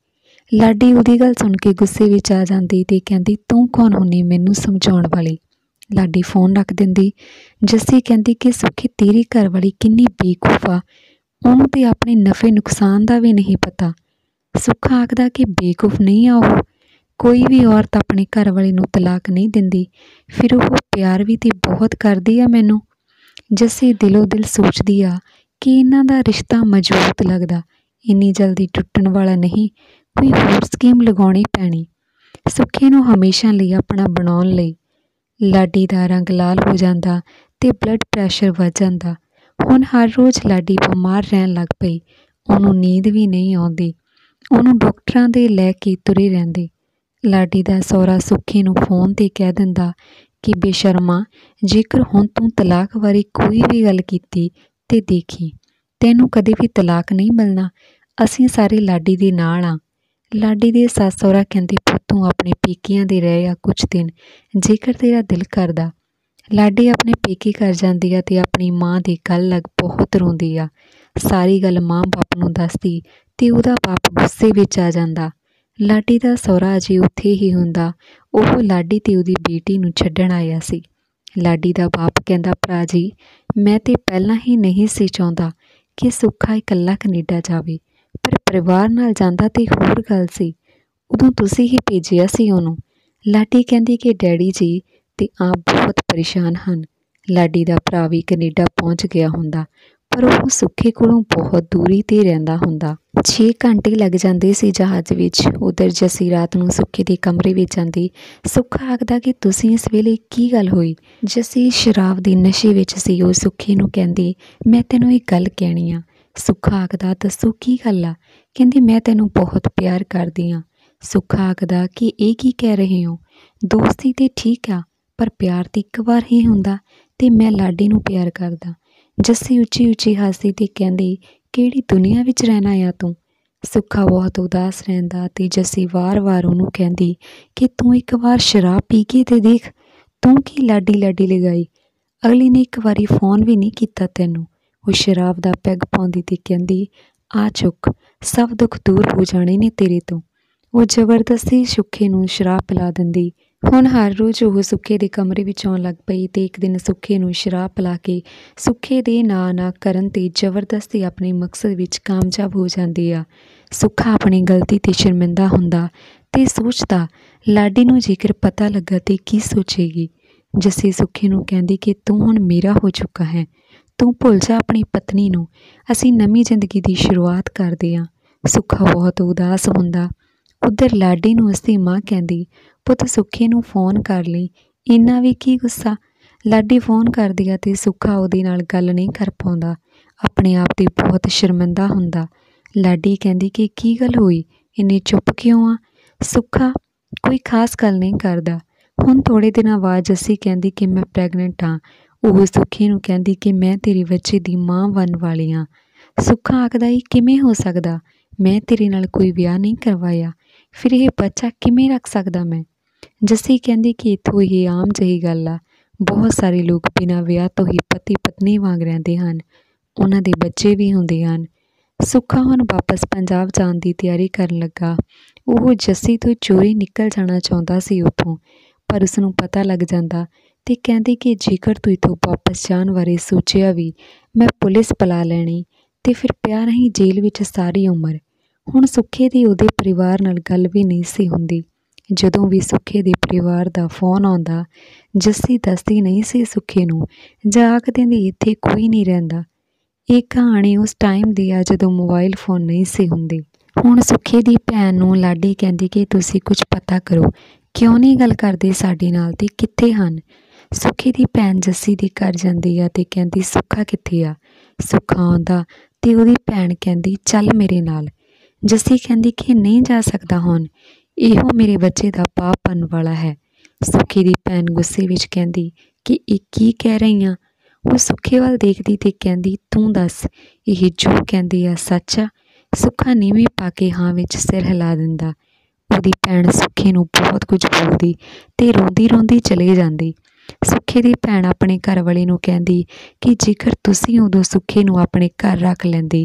S1: ਲਾਡੀ ਉਹਦੀ ਗੱਲ ਸੁਣ ਕੇ ਗੁੱਸੇ ਵਿੱਚ ਆ ਜਾਂਦੀ ਤੇ ਕਹਿੰਦੀ, ਤੂੰ ਕੌਣ ਹੁੰਨੀ ਮੈਨੂੰ ਸਮਝਾਉਣ ਵਾਲੀ। ਲਾਡੀ ਫੋਨ ਰੱਖ ਦਿੰਦੀ। ਜੱਸੀ ਕਹਿੰਦੀ ਕਿ ਸੁੱਖੀ ਤੇਰੀ ਘਰ ਵਾਲੀ ਕਿੰਨੀ ਬੇਵਕੂਫ ਆ, ਉਹਨੂੰ ਤੇ ਆਪਣੇ ਨਫੇ ਨੁਕਸਾਨ ਦਾ ਵੀ ਨਹੀਂ ਪਤਾ। ਸੁੱਖਾ ਆਖਦਾ ਕਿ ਬੇਵਕੂਫ ਨਹੀਂ ਆ ਉਹ, ਕੋਈ ਵੀ ਔਰਤ ਆਪਣੇ ਘਰ ਵਾਲੇ ਨੂੰ ਤਲਾਕ ਨਹੀਂ ਦਿੰਦੀ, ਫਿਰ ਉਹ ਪਿਆਰ ਵੀ ਤੇ ਬਹੁਤ ਕਰਦੀ ਆ ਮੈਨੂੰ। ਜੱਸੀ ਦਿਲੋਂ ਦਿਲ ਸੋਚਦੀ ਆ ਕਿ ਇਹਨਾਂ ਦਾ ਰਿਸ਼ਤਾ ਮਜ਼ਬੂਤ ਲੱਗਦਾ, ਇੰਨੀ ਜਲਦੀ ਟੁੱਟਣ ਵਾਲਾ ਨਹੀਂ, ਕੋਈ ਹੋਰ ਸਕੀਮ ਲਗਾਉਣੀ ਪੈਣੀ ਸੁੱਖੇ ਨੂੰ ਹਮੇਸ਼ਾ ਲਈ ਆਪਣਾ ਬਣਾਉਣ ਲਈ। ਲਾਡੀ ਦਾ ਰੰਗ ਲਾਲ ਹੋ ਜਾਂਦਾ ਤੇ ਬਲੱਡ ਪ੍ਰੈਸ਼ਰ ਵੱਧ ਜਾਂਦਾ। ਹੁਣ ਹਰ ਰੋਜ਼ ਲਾਡੀ ਬਿਮਾਰ ਰਹਿਣ ਲੱਗ ਪਈ, ਉਹਨੂੰ ਨੀਂਦ ਵੀ ਨਹੀਂ ਆਉਂਦੀ, ਉਹਨੂੰ ਡਾਕਟਰਾਂ ਦੇ ਲੈ ਕੇ ਤੁਰੇ ਰਹਿੰਦੇ। ਲਾਡੀ ਦਾ ਸਹੁਰਾ ਸੁੱਖੀ ਨੂੰ ਫੋਨ 'ਤੇ ਕਹਿ ਦਿੰਦਾ ਕਿ ਬੇਸ਼ਰਮਾ, ਜੇਕਰ ਹੁਣ ਤੂੰ ਤਲਾਕ ਬਾਰੇ ਕੋਈ ਵੀ ਗੱਲ ਕੀਤੀ ਤੇ ਦੇਖੀ ਤੈਨੂੰ ਕਦੇ ਵੀ ਤਲਾਕ ਨਹੀਂ ਮਿਲਣਾ, ਅਸੀਂ ਸਾਰੇ ਲਾਡੀ ਦੇ ਨਾਲ ਹਾਂ। ਲਾਡੀ ਦੇ ਸੱਸ ਸਹੁਰਾ ਕਹਿੰਦੇ, ਪੁੱਤ ਤੂੰ ਆਪਣੇ ਪੇਕਿਆਂ ਦੇ ਰਹਿ ਆ ਕੁਛ ਦਿਨ, ਜੇਕਰ ਤੇਰਾ ਦਿਲ ਕਰਦਾ। ਲਾਡੀ ਆਪਣੇ ਪੇਕੇ ਘਰ ਜਾਂਦੀ ਆ ਤੇ ਆਪਣੀ ਮਾਂ ਦੇ ਗਲ ਲੱਗ ਬਹੁਤ ਰੋਂਦੀ ਆ। ਸਾਰੀ ਗੱਲ ਮਾਂ ਬਾਪ ਨੂੰ ਦੱਸਦੀ ਤੇ ਉਹਦਾ ਬਾਪ ਗੁੱਸੇ ਵਿੱਚ ਆ ਜਾਂਦਾ। ਲਾਡੀ ਦਾ ਸਹੁਰਾ ਅਜੇ ਉੱਥੇ ਹੀ ਹੁੰਦਾ, ਉਹ ਲਾਡੀ ਤੇ ਉਹਦੀ ਬੇਟੀ ਨੂੰ ਛੱਡਣ ਆਇਆ ਸੀ। ਲਾਡੀ ਦਾ ਬਾਪ ਕਹਿੰਦਾ, ਭਰਾ ਜੀ ਮੈਂ ਤੇ ਪਹਿਲਾਂ ਹੀ ਨਹੀਂ ਸੀ ਚਾਹੁੰਦਾ ਕਿ ਸੁੱਖਾ ਇਕੱਲਾ ਕੈਨੇਡਾ ਜਾਵੇ, ਪਰ ਪਰਿਵਾਰ ਨਾਲ ਜਾਂਦਾ ਤੇ ਹੋਰ ਗੱਲ ਸੀ, ਉਦੋਂ ਤੁਸੀਂ ਹੀ ਭੇਜਿਆ ਸੀ ਉਹਨੂੰ। ਲਾਡੀ ਕਹਿੰਦੀ ਕਿ ਡੈਡੀ ਜੀ ਤੇ ਆਪ ਬਹੁਤ ਪਰੇਸ਼ਾਨ ਹਨ। ਲਾਡੀ ਦਾ ਭਰਾ ਵੀ ਕੈਨੇਡਾ ਪਹੁੰਚ ਗਿਆ ਹੁੰਦਾ, ਪਰ ਉਹ ਸੁੱਖੇ ਕੋਲੋਂ ਬਹੁਤ ਦੂਰੀ 'ਤੇ ਰਹਿੰਦਾ ਹੁੰਦਾ। ਛੇ ਘੰਟੇ ਲੱਗ ਜਾਂਦੇ ਸੀ ਜਹਾਜ਼ ਵਿੱਚ। ਉੱਧਰ ਜੱਸੀ ਰਾਤ ਨੂੰ ਸੁੱਖੇ ਦੇ ਕਮਰੇ ਵਿੱਚ ਜਾਂਦੀ। ਸੁੱਖਾ ਆਖਦਾ ਕਿ ਤੁਸੀਂ ਇਸ ਵੇਲੇ ਕੀ ਗੱਲ ਹੋਈ। ਜੱਸੀ ਸ਼ਰਾਬ ਦੇ ਨਸ਼ੇ ਵਿੱਚ ਸੀ। ਉਹ ਸੁੱਖੇ ਨੂੰ ਕਹਿੰਦੀ, ਮੈਂ ਤੈਨੂੰ ਇੱਕ ਗੱਲ ਕਹਿਣੀ ਆ। ਸੁੱਖਾ ਆਖਦਾ, ਦੱਸੋ ਕੀ ਗੱਲ ਆ। ਕਹਿੰਦੀ, ਮੈਂ ਤੈਨੂੰ ਬਹੁਤ ਪਿਆਰ ਕਰਦੀ ਹਾਂ। ਸੁੱਖਾ ਆਖਦਾ ਕਿ ਇਹ ਕੀ ਕਹਿ ਰਹੇ ਹੋ, ਦੋਸਤੀ ਤੇ ਠੀਕ ਆ, ਪਰ ਪਿਆਰ ਤਾਂ ਇੱਕ ਵਾਰ ਹੀ ਹੁੰਦਾ ਤੇ ਮੈਂ ਲਾਡੀ ਨੂੰ ਪਿਆਰ ਕਰਦਾ। ਜੱਸੀ ਉੱਚੀ ਉੱਚੀ ਹੱਸਦੀ ਤੇ ਕਹਿੰਦੀ, ਕਿਹੜੀ ਦੁਨੀਆ ਵਿੱਚ ਰਹਿਣਾ ਆ ਤੂੰ। ਸੁੱਖਾ ਬਹੁਤ ਉਦਾਸ ਰਹਿੰਦਾ ਤੇ ਜੱਸੀ ਵਾਰ-ਵਾਰ ਉਹਨੂੰ ਕਹਿੰਦੀ ਕਿ ਤੂੰ ਇੱਕ ਵਾਰ ਸ਼ਰਾਬ ਪੀ ਕੇ ਤੇ ਦੇਖ, ਤੂੰ ਕੀ ਲਾਡੀ ਲਾਡੀ ਲਗਾਈ, ਅਗਲੀ ਨੇ ਇੱਕ ਵਾਰੀ ਫੋਨ ਵੀ ਨਹੀਂ ਕੀਤਾ ਤੈਨੂੰ। ਉਹ ਸ਼ਰਾਬ ਦਾ ਪੈਗ ਪਾਉਂਦੀ ਤੇ ਕਹਿੰਦੀ, ਆ ਚੁੱਕ, ਸਭ ਦੁੱਖ ਦੂਰ ਹੋ ਜਾਣੇ ਨੇ ਤੇਰੇ ਤੋਂ। ਉਹ ਜ਼ਬਰਦਸਤੀ ਸੁੱਖੇ ਨੂੰ ਸ਼ਰਾਬ ਪਿਲਾ ਦਿੰਦੀ। ਹੁਣ ਹਰ ਰੋਜ਼ ਉਹ ਸੁੱਖੇ ਦੇ ਕਮਰੇ ਵਿੱਚ ਆਉਣ ਲੱਗ ਪਈ ਤੇ ਇੱਕ ਦਿਨ ਸੁੱਖੇ ਨੂੰ ਸ਼ਰਾਬ ਪਿਲਾ ਕੇ ਸੁੱਖੇ ਦੇ ਨਾ ਨਾ ਕਰਨ ਤੇ ਜ਼ਬਰਦਸਤੀ ਆਪਣੇ ਮਕਸਦ ਵਿੱਚ ਕਾਮਯਾਬ ਹੋ ਜਾਂਦੀ ਆ। ਸੁੱਖਾ ਆਪਣੀ ਗਲਤੀ ਤੇ ਸ਼ਰਮਿੰਦਾ ਹੁੰਦਾ ਤੇ ਸੋਚਦਾ, ਲਾਡੀ ਨੂੰ ਜੇਕਰ ਪਤਾ ਲੱਗਾ ਤੇ ਕੀ ਸੋਚੇਗੀ। ਜੱਸੀ ਸੁੱਖੇ ਨੂੰ ਕਹਿੰਦੀ ਕਿ ਤੂੰ ਹੁਣ ਮੇਰਾ ਹੋ ਚੁੱਕਾ ਹੈ, ਤੂੰ ਭੁੱਲ ਜਾ ਆਪਣੀ ਪਤਨੀ ਨੂੰ, ਅਸੀਂ ਨਵੀਂ ਜ਼ਿੰਦਗੀ ਦੀ ਸ਼ੁਰੂਆਤ ਕਰਦੇ ਹਾਂ। ਸੁੱਖਾ ਬਹੁਤ ਉਦਾਸ ਹੁੰਦਾ। ਉੱਧਰ ਲਾਡੀ ਨੂੰ ਉਸਦੀ ਮਾਂ ਕਹਿੰਦੀ, ਪੁੱਤ ਸੁੱਖੇ ਨੂੰ ਫੋਨ ਕਰ ਲਈ, ਇੰਨਾ ਵੀ ਕੀ ਗੁੱਸਾ। ਲਾਡੀ ਫੋਨ ਕਰਦੀ ਆ ਤੇ ਸੁੱਖਾ ਉਹਦੇ ਨਾਲ ਗੱਲ ਨਹੀਂ ਕਰ ਪਾਉਂਦਾ, ਆਪਣੇ ਆਪ 'ਤੇ ਬਹੁਤ ਸ਼ਰਮਿੰਦਾ ਹੁੰਦਾ। ਲਾਡੀ ਕਹਿੰਦੀ ਕਿ ਕੀ ਗੱਲ ਹੋਈ, ਇੰਨੀ ਚੁੱਪ ਕਿਉਂ ਆ। ਸੁੱਖਾ ਕੋਈ ਖਾਸ ਗੱਲ ਨਹੀਂ ਕਰਦਾ। ਹੁਣ ਥੋੜ੍ਹੇ ਦਿਨਾਂ ਬਾਅਦ ਜੱਸੀ ਕਹਿੰਦੀ ਕਿ ਮੈਂ ਪ੍ਰੈਗਨੈਂਟ ਹਾਂ। ਉਹ ਸੁੱਖੇ ਨੂੰ ਕਹਿੰਦੀ ਕਿ ਮੈਂ ਤੇਰੇ ਬੱਚੇ ਦੀ ਮਾਂ ਬਣਨ ਵਾਲੀ ਹਾਂ। ਸੁੱਖਾ ਆਖਦਾ, ਇਹ ਕਿਵੇਂ ਹੋ ਸਕਦਾ, ਮੈਂ ਤੇਰੇ ਨਾਲ ਕੋਈ ਵਿਆਹ ਨਹੀਂ ਕਰਵਾਇਆ, ਫਿਰ ਇਹ ਬੱਚਾ ਕਿਵੇਂ ਰੱਖ ਸਕਦਾ ਮੈਂ। ਜੱਸੀ ਕਹਿੰਦੀ ਕਿ ਇੱਥੋਂ ਇਹ ਆਮ ਜਿਹੀ ਗੱਲ ਆ, ਬਹੁਤ ਸਾਰੇ ਲੋਕ ਬਿਨਾਂ ਵਿਆਹ ਤੋਂ ਹੀ ਪਤੀ ਪਤਨੀ ਵਾਂਗ ਰਹਿੰਦੇ ਹਨ, ਉਹਨਾਂ ਦੇ ਬੱਚੇ ਵੀ ਹੁੰਦੇ ਹਨ। ਸੁੱਖਾ ਹੁਣ ਵਾਪਸ ਪੰਜਾਬ ਜਾਣ ਦੀ ਤਿਆਰੀ ਕਰਨ ਲੱਗਾ। ਉਹ ਜੱਸੀ ਤੋਂ ਚੋਰੀ ਨਿਕਲ ਜਾਣਾ ਚਾਹੁੰਦਾ ਸੀ ਉੱਥੋਂ, ਪਰ ਉਸਨੂੰ ਪਤਾ ਲੱਗ ਜਾਂਦਾ ਤੇ ਕਹਿੰਦੀ ਕਿ ਜੇਕਰ ਤੂੰ ਇੱਥੋਂ ਵਾਪਸ ਜਾਣ ਬਾਰੇ ਸੋਚਿਆ ਵੀ, ਮੈਂ ਪੁਲਿਸ ਬੁਲਾ ਲੈਣੀ ਤੇ ਫਿਰ ਪਿਆ ਰਹੀ ਜੇਲ੍ਹ ਵਿੱਚ ਸਾਰੀ ਉਮਰ। ਹੁਣ ਸੁੱਖੇ ਦੀ ਉਹਦੇ ਪਰਿਵਾਰ ਨਾਲ ਗੱਲ ਵੀ ਨਹੀਂ ਸੀ ਹੁੰਦੀ। ਜਦੋਂ ਵੀ ਸੁੱਖੇ ਦੇ ਪਰਿਵਾਰ ਦਾ ਫੋਨ ਆਉਂਦਾ, ਜੱਸੀ ਦੱਸਦੀ ਨਹੀਂ ਸੀ ਸੁੱਖੇ ਨੂੰ, ਜਾਂ ਆਖ ਦਿੰਦੀ ਇੱਥੇ ਕੋਈ ਨਹੀਂ ਰਹਿੰਦਾ। ਇਹ ਕਹਾਣੀ ਉਸ ਟਾਈਮ ਦੀ ਆ ਜਦੋਂ ਮੋਬਾਈਲ ਫੋਨ ਨਹੀਂ ਸੀ ਹੁੰਦੇ। ਹੁਣ ਸੁੱਖੇ ਦੀ ਭੈਣ ਨੂੰ ਲਾਡੀ ਕਹਿੰਦੀ ਕਿ ਤੁਸੀਂ ਕੁਝ ਪਤਾ ਕਰੋ, ਕਿਉਂ ਨਹੀਂ ਗੱਲ ਕਰਦੇ ਸਾਡੇ ਨਾਲ ਤੇ ਕਿੱਥੇ ਹਨ। ਸੁੱਖੇ ਦੀ ਭੈਣ ਜੱਸੀ ਦੇ ਘਰ ਜਾਂਦੀ ਆ ਤੇ ਕਹਿੰਦੀ, ਸੁੱਖਾ ਕਿੱਥੇ ਆ। ਸੁੱਖਾ ਆਉਂਦਾ ਤੇ ਉਹਦੀ ਭੈਣ ਕਹਿੰਦੀ, ਚੱਲ ਮੇਰੇ ਨਾਲ। ਜੱਸੀ ਕਹਿੰਦੀ ਕਿ ਨਹੀਂ ਜਾ ਸਕਦਾ, ਹੁਣ ਇਹੋ ਮੇਰੇ ਬੱਚੇ ਦਾ ਬਾਪ ਬਣਨ ਵਾਲਾ ਹੈ। ਸੁੱਖੇ ਦੀ ਭੈਣ ਗੁੱਸੇ ਵਿੱਚ ਕਹਿੰਦੀ ਕਿ ਇਹ ਕੀ ਕਹਿ ਰਹੀ ਆ। ਉਹ ਸੁੱਖੇ ਵੱਲ ਦੇਖਦੀ ਤੇ ਕਹਿੰਦੀ, ਤੂੰ ਦੱਸ ਇਹ ਜੋ ਕਹਿੰਦੀ ਆ ਸੱਚ ਆ। ਸੁੱਖਾ ਨੀਵੀਂ ਪਾ ਕੇ ਹਾਂ ਵਿੱਚ ਸਿਰ ਹਿਲਾ ਦਿੰਦਾ। ਉਹਦੀ ਭੈਣ ਸੁੱਖੇ ਨੂੰ ਬਹੁਤ ਕੁਝ ਬੋਲਦੀ ਤੇ ਰੋਂਦੀ ਰੋਂਦੀ ਚਲੇ ਜਾਂਦੀ। ਸੁੱਖੇ ਦੀ ਭੈਣ ਆਪਣੇ ਘਰ ਵਾਲੇ ਨੂੰ ਕਹਿੰਦੀ ਕਿ ਜੇਕਰ ਤੁਸੀਂ ਉਦੋਂ ਸੁੱਖੇ ਨੂੰ ਆਪਣੇ ਘਰ ਰੱਖ ਲੈਂਦੇ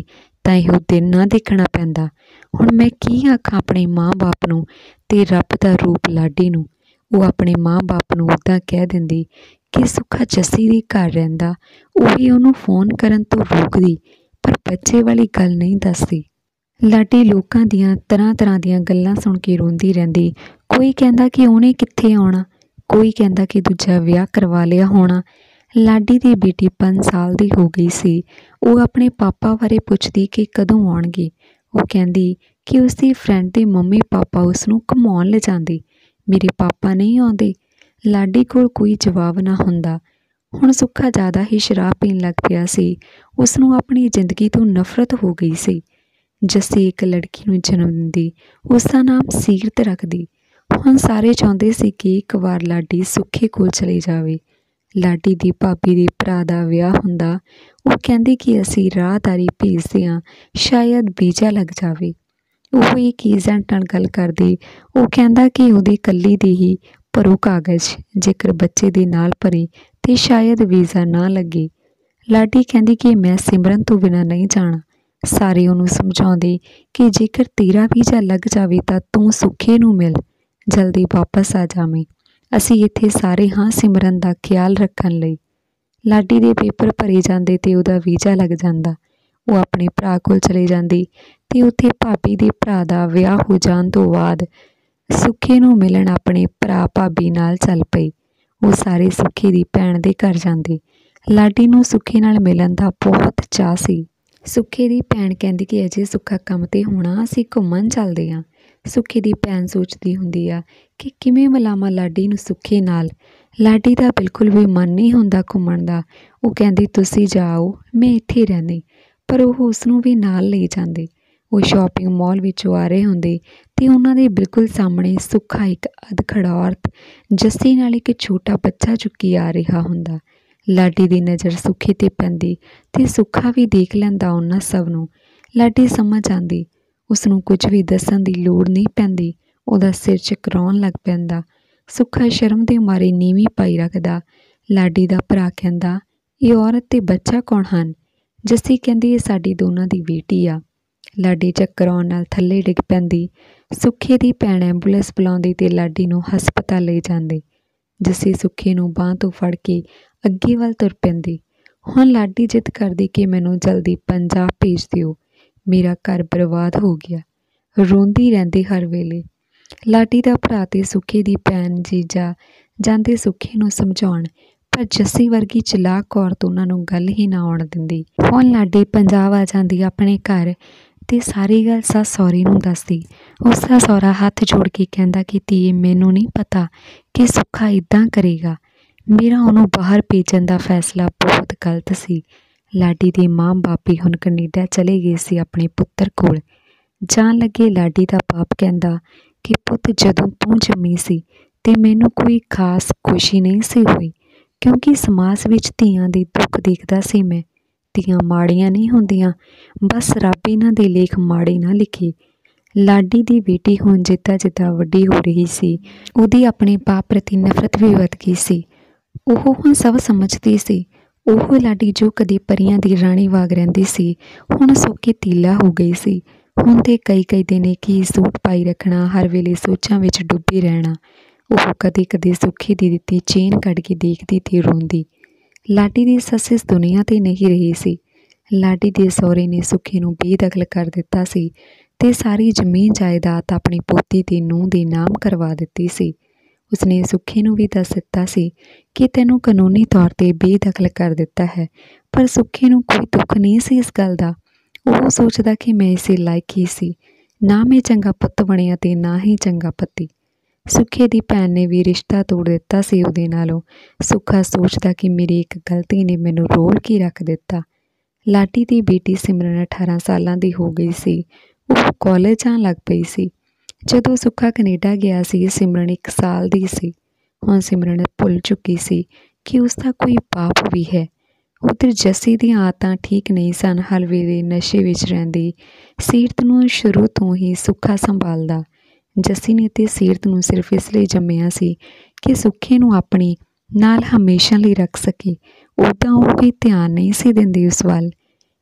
S1: ਤਾਂ ਇਹੋ ਦਿਨ ਨਾ ਦੇਖਣਾ ਪੈਂਦਾ। ਹੁਣ ਮੈਂ ਕੀ ਆਖਾਂ ਆਪਣੇ ਮਾਂ ਬਾਪ ਨੂੰ ਤੇ ਰੱਬ ਦਾ ਰੂਪ ਲਾਡੀ ਨੂੰ। ਉਹ ਆਪਣੇ ਮਾਂ ਬਾਪ ਨੂੰ ਉੱਦਾਂ ਕਹਿ ਦਿੰਦੀ ਕਿ ਸੁੱਖਾ ਜੱਸੀ ਦੇ ਘਰ ਰਹਿੰਦਾ, ਉਹ ਵੀ ਉਹਨੂੰ ਫੋਨ ਕਰਨ ਤੋਂ ਰੋਕਦੀ, ਪਰ ਬੱਚੇ ਵਾਲੀ ਗੱਲ ਨਹੀਂ ਦੱਸਦੀ। ਲਾਡੀ ਲੋਕਾਂ ਦੀਆਂ ਤਰ੍ਹਾਂ ਤਰ੍ਹਾਂ ਦੀਆਂ ਗੱਲਾਂ ਸੁਣ ਕੇ ਰੋਂਦੀ ਰਹਿੰਦੀ। ਕੋਈ ਕਹਿੰਦਾ ਕਿ ਉਹਨੇ ਕਿੱਥੇ ਆਉਣਾ, ਕੋਈ ਕਹਿੰਦਾ ਕਿ ਦੂਜਾ ਵਿਆਹ ਕਰਵਾ ਲਿਆ ਹੋਣਾ। ਲਾਡੀ ਦੀ ਬੇਟੀ ਪੰਜ ਸਾਲ ਦੀ ਹੋ ਗਈ ਸੀ। ਉਹ ਆਪਣੇ ਪਾਪਾ ਬਾਰੇ ਪੁੱਛਦੀ ਕਿ ਕਦੋਂ ਆਉਣਗੇ। ਉਹ ਕਹਿੰਦੀ ਕਿ ਉਸਦੀ ਫਰੈਂਡ ਦੇ ਮੰਮੀ ਪਾਪਾ ਉਸ ਨੂੰ ਘੁਮਾਉਣ ਲਿਜਾਂਦੇ, ਮੇਰੇ ਪਾਪਾ ਨਹੀਂ ਆਉਂਦੇ। ਲਾਡੀ ਕੋਲ ਕੋਈ ਜਵਾਬ ਨਾ ਹੁੰਦਾ। ਹੁਣ ਸੁੱਖਾ ਜ਼ਿਆਦਾ ਹੀ ਸ਼ਰਾਬ ਪੀਣ ਲੱਗ ਪਿਆ ਸੀ। ਉਸ ਨੂੰ ਆਪਣੀ ਜ਼ਿੰਦਗੀ ਤੋਂ ਨਫ਼ਰਤ ਹੋ ਗਈ ਸੀ। ਜੱਸੀ ਇੱਕ ਲੜਕੀ ਨੂੰ ਜਨਮ ਦਿੰਦੀ, ਉਸਦਾ ਨਾਮ ਸੀਰਤ ਰੱਖਦੀ। ਹੁਣ ਸਾਰੇ ਚਾਹੁੰਦੇ ਸੀ ਕਿ ਇੱਕ ਵਾਰ ਲਾਡੀ ਸੁੱਖੇ ਕੋਲ ਚਲੀ ਜਾਵੇ। ਲਾਡੀ ਦੀ ਭਾਬੀ ਦੇ ਭਰਾ ਦਾ ਵਿਆਹ ਹੁੰਦਾ। ਉਹ ਕਹਿੰਦੀ ਕਿ ਅਸੀਂ ਰਾਹਦਾਰੀ ਭੇਜਦੇ ਹਾਂ, ਸ਼ਾਇਦ ਵੀਜ਼ਾ ਲੱਗ ਜਾਵੇ। ਉਹ ਇੱਕ ਏਜੰਟ ਨਾਲ ਗੱਲ ਕਰਦੀ। ਉਹ ਕਹਿੰਦਾ ਕਿ ਉਹਦੀ ਇਕੱਲੀ ਦੀ ਹੀ ਭਰੋ ਕਾਗਜ਼, ਜੇਕਰ ਬੱਚੇ ਦੇ ਨਾਲ ਭਰੇ ਤੇ ਸ਼ਾਇਦ ਵੀਜ਼ਾ ਨਾ ਲੱਗੇ। ਲਾਡੀ ਕਹਿੰਦੀ ਕਿ ਮੈਂ ਸਿਮਰਨ ਤੋਂ ਬਿਨਾਂ ਨਹੀਂ ਜਾਣਾ। ਸਾਰੇ ਉਹਨੂੰ ਸਮਝਾਉਂਦੇ ਕਿ ਜੇਕਰ ਤੇਰਾ ਵੀਜ਼ਾ ਲੱਗ ਜਾਵੇ ਤਾਂ ਤੂੰ ਸੁੱਖੇ ਨੂੰ ਮਿਲ, ਜਲਦੀ ਵਾਪਸ ਆ ਜਾਵੇਂ। ਅਸੀਂ ਇੱਥੇ ਸਾਰੇ ਹਾਂ ਸਿਮਰਨ ਦਾ ਖਿਆਲ ਰੱਖਣ ਲਈ। ਲਾਡੀ ਦੇ ਪੇਪਰ ਭਰੇ ਜਾਂਦੇ ਤੇ ਉਹਦਾ ਵੀਜ਼ਾ ਲੱਗ ਜਾਂਦਾ। ਉਹ ਆਪਣੇ ਭਰਾ ਕੋਲ ਚਲੇ ਜਾਂਦੀ ਤੇ ਉੱਥੇ ਭਾਬੀ ਦੇ ਭਰਾ ਦਾ ਵਿਆਹ ਹੋ ਜਾਣ ਤੋਂ ਬਾਅਦ ਸੁੱਖੇ ਨੂੰ ਮਿਲਣ ਆਪਣੇ ਭਰਾ ਭਾਬੀ ਨਾਲ ਚੱਲ ਪਈ। ਉਹ ਸਾਰੇ ਸੁੱਖੇ ਦੀ ਭੈਣ ਦੇ ਘਰ ਜਾਂਦੇ। ਲਾਡੀ ਨੂੰ ਸੁੱਖੇ ਨਾਲ ਮਿਲਣ ਦਾ ਬਹੁਤ ਚਾਅ ਸੀ। ਸੁੱਖੇ ਦੀ ਭੈਣ ਕਹਿੰਦੀ ਕਿ ਅਜੇ ਸੁੱਖਾ ਕੰਮ 'ਤੇ ਹੋਣਾ, ਅਸੀਂ ਘੁੰਮਣ ਚੱਲਦੇ ਹਾਂ। ਸੁੱਖੇ ਦੀ ਭੈਣ ਸੋਚਦੀ ਹੁੰਦੀ ਆ ਕਿ ਕਿਵੇਂ ਮਿਲਾਵਾਂ ਲਾਡੀ ਨੂੰ ਸੁੱਖੇ ਨਾਲ। ਲਾਡੀ ਦਾ ਬਿਲਕੁਲ ਵੀ ਮਨ ਨਹੀਂ ਹੁੰਦਾ ਘੁੰਮਣ ਦਾ। ਉਹ ਕਹਿੰਦੀ ਤੁਸੀਂ ਜਾਓ, ਮੈਂ ਇੱਥੇ ਰਹਿੰਦੀ, ਪਰ ਉਹ ਉਸ ਨੂੰ ਵੀ ਨਾਲ ਲਈ ਜਾਂਦੇ। ਉਹ ਸ਼ਾਪਿੰਗ ਮਾਲ ਵਿੱਚੋਂ ਆ ਰਹੇ ਹੁੰਦੇ ਅਤੇ ਉਹਨਾਂ ਦੇ ਬਿਲਕੁਲ ਸਾਹਮਣੇ ਸੁੱਖਾ ਇੱਕ ਅਧਖੜ ਔਰਤ ਜੱਸੀ ਨਾਲ ਇੱਕ ਛੋਟਾ ਬੱਚਾ ਚੁੱਕੀ ਆ ਰਿਹਾ ਹੁੰਦਾ। ਲਾਡੀ ਦੀ ਨਜ਼ਰ ਸੁੱਖੇ 'ਤੇ ਪੈਂਦੀ ਅਤੇ ਸੁੱਖਾ ਵੀ ਦੇਖ ਲੈਂਦਾ ਉਹਨਾਂ ਸਭ ਨੂੰ। ਲਾਡੀ ਸਮਝ ਆਉਂਦੀ, ਉਸ ਨੂੰ ਕੁਝ ਵੀ ਦੱਸਣ ਦੀ ਲੋੜ ਨਹੀਂ ਪੈਂਦੀ। ਉਹਦਾ ਸਿਰ ਚਕਰਾਉਣ ਲੱਗ ਪੈਂਦਾ। ਸੁੱਖਾ ਸ਼ਰਮ ਦੇ ਮਾਰੇ ਨੀਵੀਂ ਪਾਈ ਰੱਖਦਾ। ਲਾਡੀ ਦਾ ਭਰਾ ਕਹਿੰਦਾ ਇਹ ਔਰਤ ਅਤੇ ਬੱਚਾ ਕੌਣ ਹਨ? ਜੱਸੀ ਕਹਿੰਦੀ ਇਹ ਸਾਡੀ ਦੋਨਾਂ ਦੀ ਬੇਟੀ ਆ। ਲਾਡੀ ਚੱਕਰ ਆਉਣ ਨਾਲ ਥੱਲੇ ਡਿੱਗ ਪੈਂਦੀ। ਸੁੱਖੇ ਦੀ ਭੈਣ ਐਂਬੂਲੈਂਸ ਬੁਲਾਉਂਦੀ ਅਤੇ ਲਾਡੀ ਨੂੰ ਹਸਪਤਾਲ ਲੈ ਜਾਂਦੇ। ਜੱਸੀ ਸੁੱਖੇ ਨੂੰ ਬਾਂਹ ਤੋਂ ਫੜ ਕੇ ਅੱਗੇ ਵੱਲ ਤੁਰ ਪੈਂਦੀ। ਹੁਣ ਲਾਡੀ ਜਿੱਦ ਕਰਦੀ ਕਿ ਮੈਨੂੰ ਜਲਦੀ ਪੰਜਾਬ ਭੇਜ ਦਿਓ, ਮੇਰਾ ਘਰ ਬਰਬਾਦ ਹੋ ਗਿਆ। ਰੋਂਦੀ ਰਹਿੰਦੀ ਹਰ ਵੇਲੇ। ਲਾਡੀ ਦਾ ਭਰਾ ਅਤੇ ਸੁੱਖੇ ਦੀ ਭੈਣ ਜੀਜਾ ਜਾਂਦੇ ਸੁੱਖੇ ਨੂੰ ਸਮਝਾਉਣ, ਪਰ ਜੱਸੀ ਵਰਗੀ ਚਲਾਕ ਔਰਤ ਉਹਨਾਂ ਨੂੰ ਗੱਲ ਹੀ ਨਾ ਆਉਣ ਦਿੰਦੀ। ਹੁਣ ਲਾਡੀ ਪੰਜਾਬ ਆ ਜਾਂਦੀ ਆਪਣੇ ਘਰ ਅਤੇ ਸਾਰੀ ਗੱਲ ਸੱਸ ਸਹੁਰੇ ਨੂੰ ਦੱਸਦੀ। ਉਸਦਾ ਸਹੁਰਾ ਹੱਥ ਜੋੜ ਕੇ ਕਹਿੰਦਾ ਕਿ ਧੀਏ ਮੈਨੂੰ ਨਹੀਂ ਪਤਾ ਕਿ ਸੁੱਖਾ ਇੱਦਾਂ ਕਰੇਗਾ। ਮੇਰਾ ਉਹਨੂੰ ਬਾਹਰ ਭੇਜਣ ਦਾ ਫੈਸਲਾ ਬਹੁਤ ਗਲਤ ਸੀ। ਲਾਡੀ ਦੇ ਮਾਂ ਬਾਪ ਵੀ ਹੁਣ ਕੈਨੇਡਾ ਚਲੇ ਗਏ ਸੀ ਆਪਣੇ ਪੁੱਤਰ ਕੋਲ। ਜਾਣ ਲੱਗੇ ਲਾਡੀ ਦਾ ਬਾਪ ਕਹਿੰਦਾ ਕਿ ਪੁੱਤ ਜਦੋਂ ਤੂੰ ਜੰਮੀ ਸੀ ਅਤੇ ਮੈਨੂੰ ਕੋਈ ਖਾਸ ਖੁਸ਼ੀ ਨਹੀਂ ਸੀ ਹੋਈ, ਕਿਉਂਕਿ ਸਮਾਜ ਵਿੱਚ ਧੀਆਂ ਦੇ ਦੁੱਖ ਦੇਖਦਾ ਸੀ ਮੈਂ। ਧੀਆਂ ਮਾੜੀਆਂ ਨਹੀਂ ਹੁੰਦੀਆਂ, ਬਸ ਰੱਬ ਇਹਨਾਂ ਦੇ ਲੇਖ ਮਾੜੇ ਨਾ ਲਿਖੇ। ਲਾਡੀ ਦੀ ਬੇਟੀ ਹੁਣ ਜਿੱਦਾਂ ਜਿੱਦਾਂ ਵੱਡੀ ਹੋ ਰਹੀ ਸੀ, ਉਹਦੀ ਆਪਣੇ ਬਾਪ ਪ੍ਰਤੀ ਨਫ਼ਰਤ ਵੀ ਵੱਧ ਗਈ ਸੀ। ਉਹ ਹੁਣ ਸਭ ਸਮਝਦੀ ਸੀ। ਉਹ ਲਾਡੀ ਜੋ ਕਦੇ ਪਰੀਆਂ ਦੀ ਰਾਣੀ ਵਾਂਗ ਰਹਿੰਦੀ ਸੀ, ਹੁਣ ਸੁੱਕ ਕੇ ਤੀਲਾ ਹੋ ਗਈ ਸੀ। ਹੁਣ ਤੇ ਕਈ ਕਈ ਦਿਨ ਇੱਕ ਹੀ ਸੂਟ ਪਾਈ ਰੱਖਣਾ, ਹਰ ਵੇਲੇ ਸੋਚਾਂ ਵਿੱਚ ਡੁੱਬੀ ਰਹਿਣਾ। ਉਹ ਕਦੇ ਕਦੇ ਸੁੱਖੇ ਦੀ ਦਿੱਤੀ ਚੇਨ ਕੱਢ ਕੇ ਦੇਖਦੀ ਤੇ ਰੋਂਦੀ। ਲਾਡੀ ਦੀ ਸੱਸ ਇਸ ਦੁਨੀਆ 'ਤੇ ਨਹੀਂ ਰਹੀ ਸੀ। ਲਾਡੀ ਦੇ ਸਹੁਰੇ ਨੇ ਸੁੱਖੇ ਨੂੰ ਬੇਦਖਲ ਕਰ ਦਿੱਤਾ ਸੀ ਅਤੇ ਸਾਰੀ ਜ਼ਮੀਨ ਜਾਇਦਾਦ ਆਪਣੀ ਪੋਤੀ ਦੀ ਨੂੰਹ ਦੇ ਨਾਮ ਕਰਵਾ ਦਿੱਤੀ ਸੀ। ਉਸਨੇ ਸੁੱਖੇ ਨੂੰ ਵੀ ਦੱਸ ਦਿੱਤਾ ਸੀ ਕਿ ਤੈਨੂੰ ਕਾਨੂੰਨੀ ਤੌਰ 'ਤੇ ਬੇਦਖਲ ਕਰ ਦਿੱਤਾ ਹੈ, ਪਰ ਸੁੱਖੇ ਨੂੰ ਕੋਈ ਦੁੱਖ ਨਹੀਂ ਸੀ ਇਸ ਗੱਲ ਦਾ। ਉਹ ਸੋਚਦਾ ਕਿ ਮੈਂ ਇਸੇ ਲਾਇਕ ਹੀ ਸੀ, ਨਾ ਮੈਂ ਚੰਗਾ ਪੁੱਤ ਬਣਿਆ ਅਤੇ ਨਾ ਹੀ ਚੰਗਾ ਪਤੀ। ਸੁੱਖੇ ਦੀ ਭੈਣ ਨੇ ਵੀ ਰਿਸ਼ਤਾ ਤੋੜ ਦਿੱਤਾ ਸੀ ਉਹਦੇ ਨਾਲੋਂ। ਸੁੱਖਾ ਸੋਚਦਾ ਕਿ ਮੇਰੀ ਇੱਕ ਗਲਤੀ ਨੇ ਮੈਨੂੰ ਰੋਲ ਕੇ ਰੱਖ ਦਿੱਤਾ। ਲਾਡੀ ਦੀ ਬੇਟੀ ਸਿਮਰਨ ਅਠਾਰਾਂ ਸਾਲਾਂ ਦੀ ਹੋ ਗਈ ਸੀ। ਉਹ ਕਾਲਜ ਜਾਣ ਲੱਗ ਪਈ ਸੀ। ਜਦੋਂ ਸੁੱਖਾ ਕੈਨੇਡਾ ਗਿਆ ਸੀ, ਸਿਮਰਨ ਇੱਕ ਸਾਲ ਦੀ ਸੀ। ਹੁਣ ਸਿਮਰਨ ਭੁੱਲ ਚੁੱਕੀ ਸੀ ਕਿ ਉਸਦਾ ਕੋਈ ਬਾਪ ਵੀ ਹੈ। ਉੱਧਰ ਜੱਸੀ ਦੀਆਂ ਆਦਤਾਂ ਠੀਕ ਨਹੀਂ ਸਨ, ਹਰ ਵੇਲੇ ਨਸ਼ੇ ਵਿੱਚ ਰਹਿੰਦੀ। ਸੀਰਤ ਨੂੰ ਸ਼ੁਰੂ ਤੋਂ ਹੀ ਸੁੱਖਾ ਸੰਭਾਲਦਾ। ਜੱਸੀ ਨੇ ਤੇ ਸੀਰਤ ਨੂੰ ਸਿਰਫ ਇਸ ਲਈ ਜੰਮਿਆ ਸੀ ਕਿ ਸੁੱਖੇ ਨੂੰ ਆਪਣੀ ਨਾਲ ਹਮੇਸ਼ਾ ਲਈ ਰੱਖ ਸਕੇ। ਉੱਦਾਂ ਉਹ ਵੀ ਧਿਆਨ ਨਹੀਂ ਸੀ ਦਿੰਦੀ ਉਸ ਵੱਲ।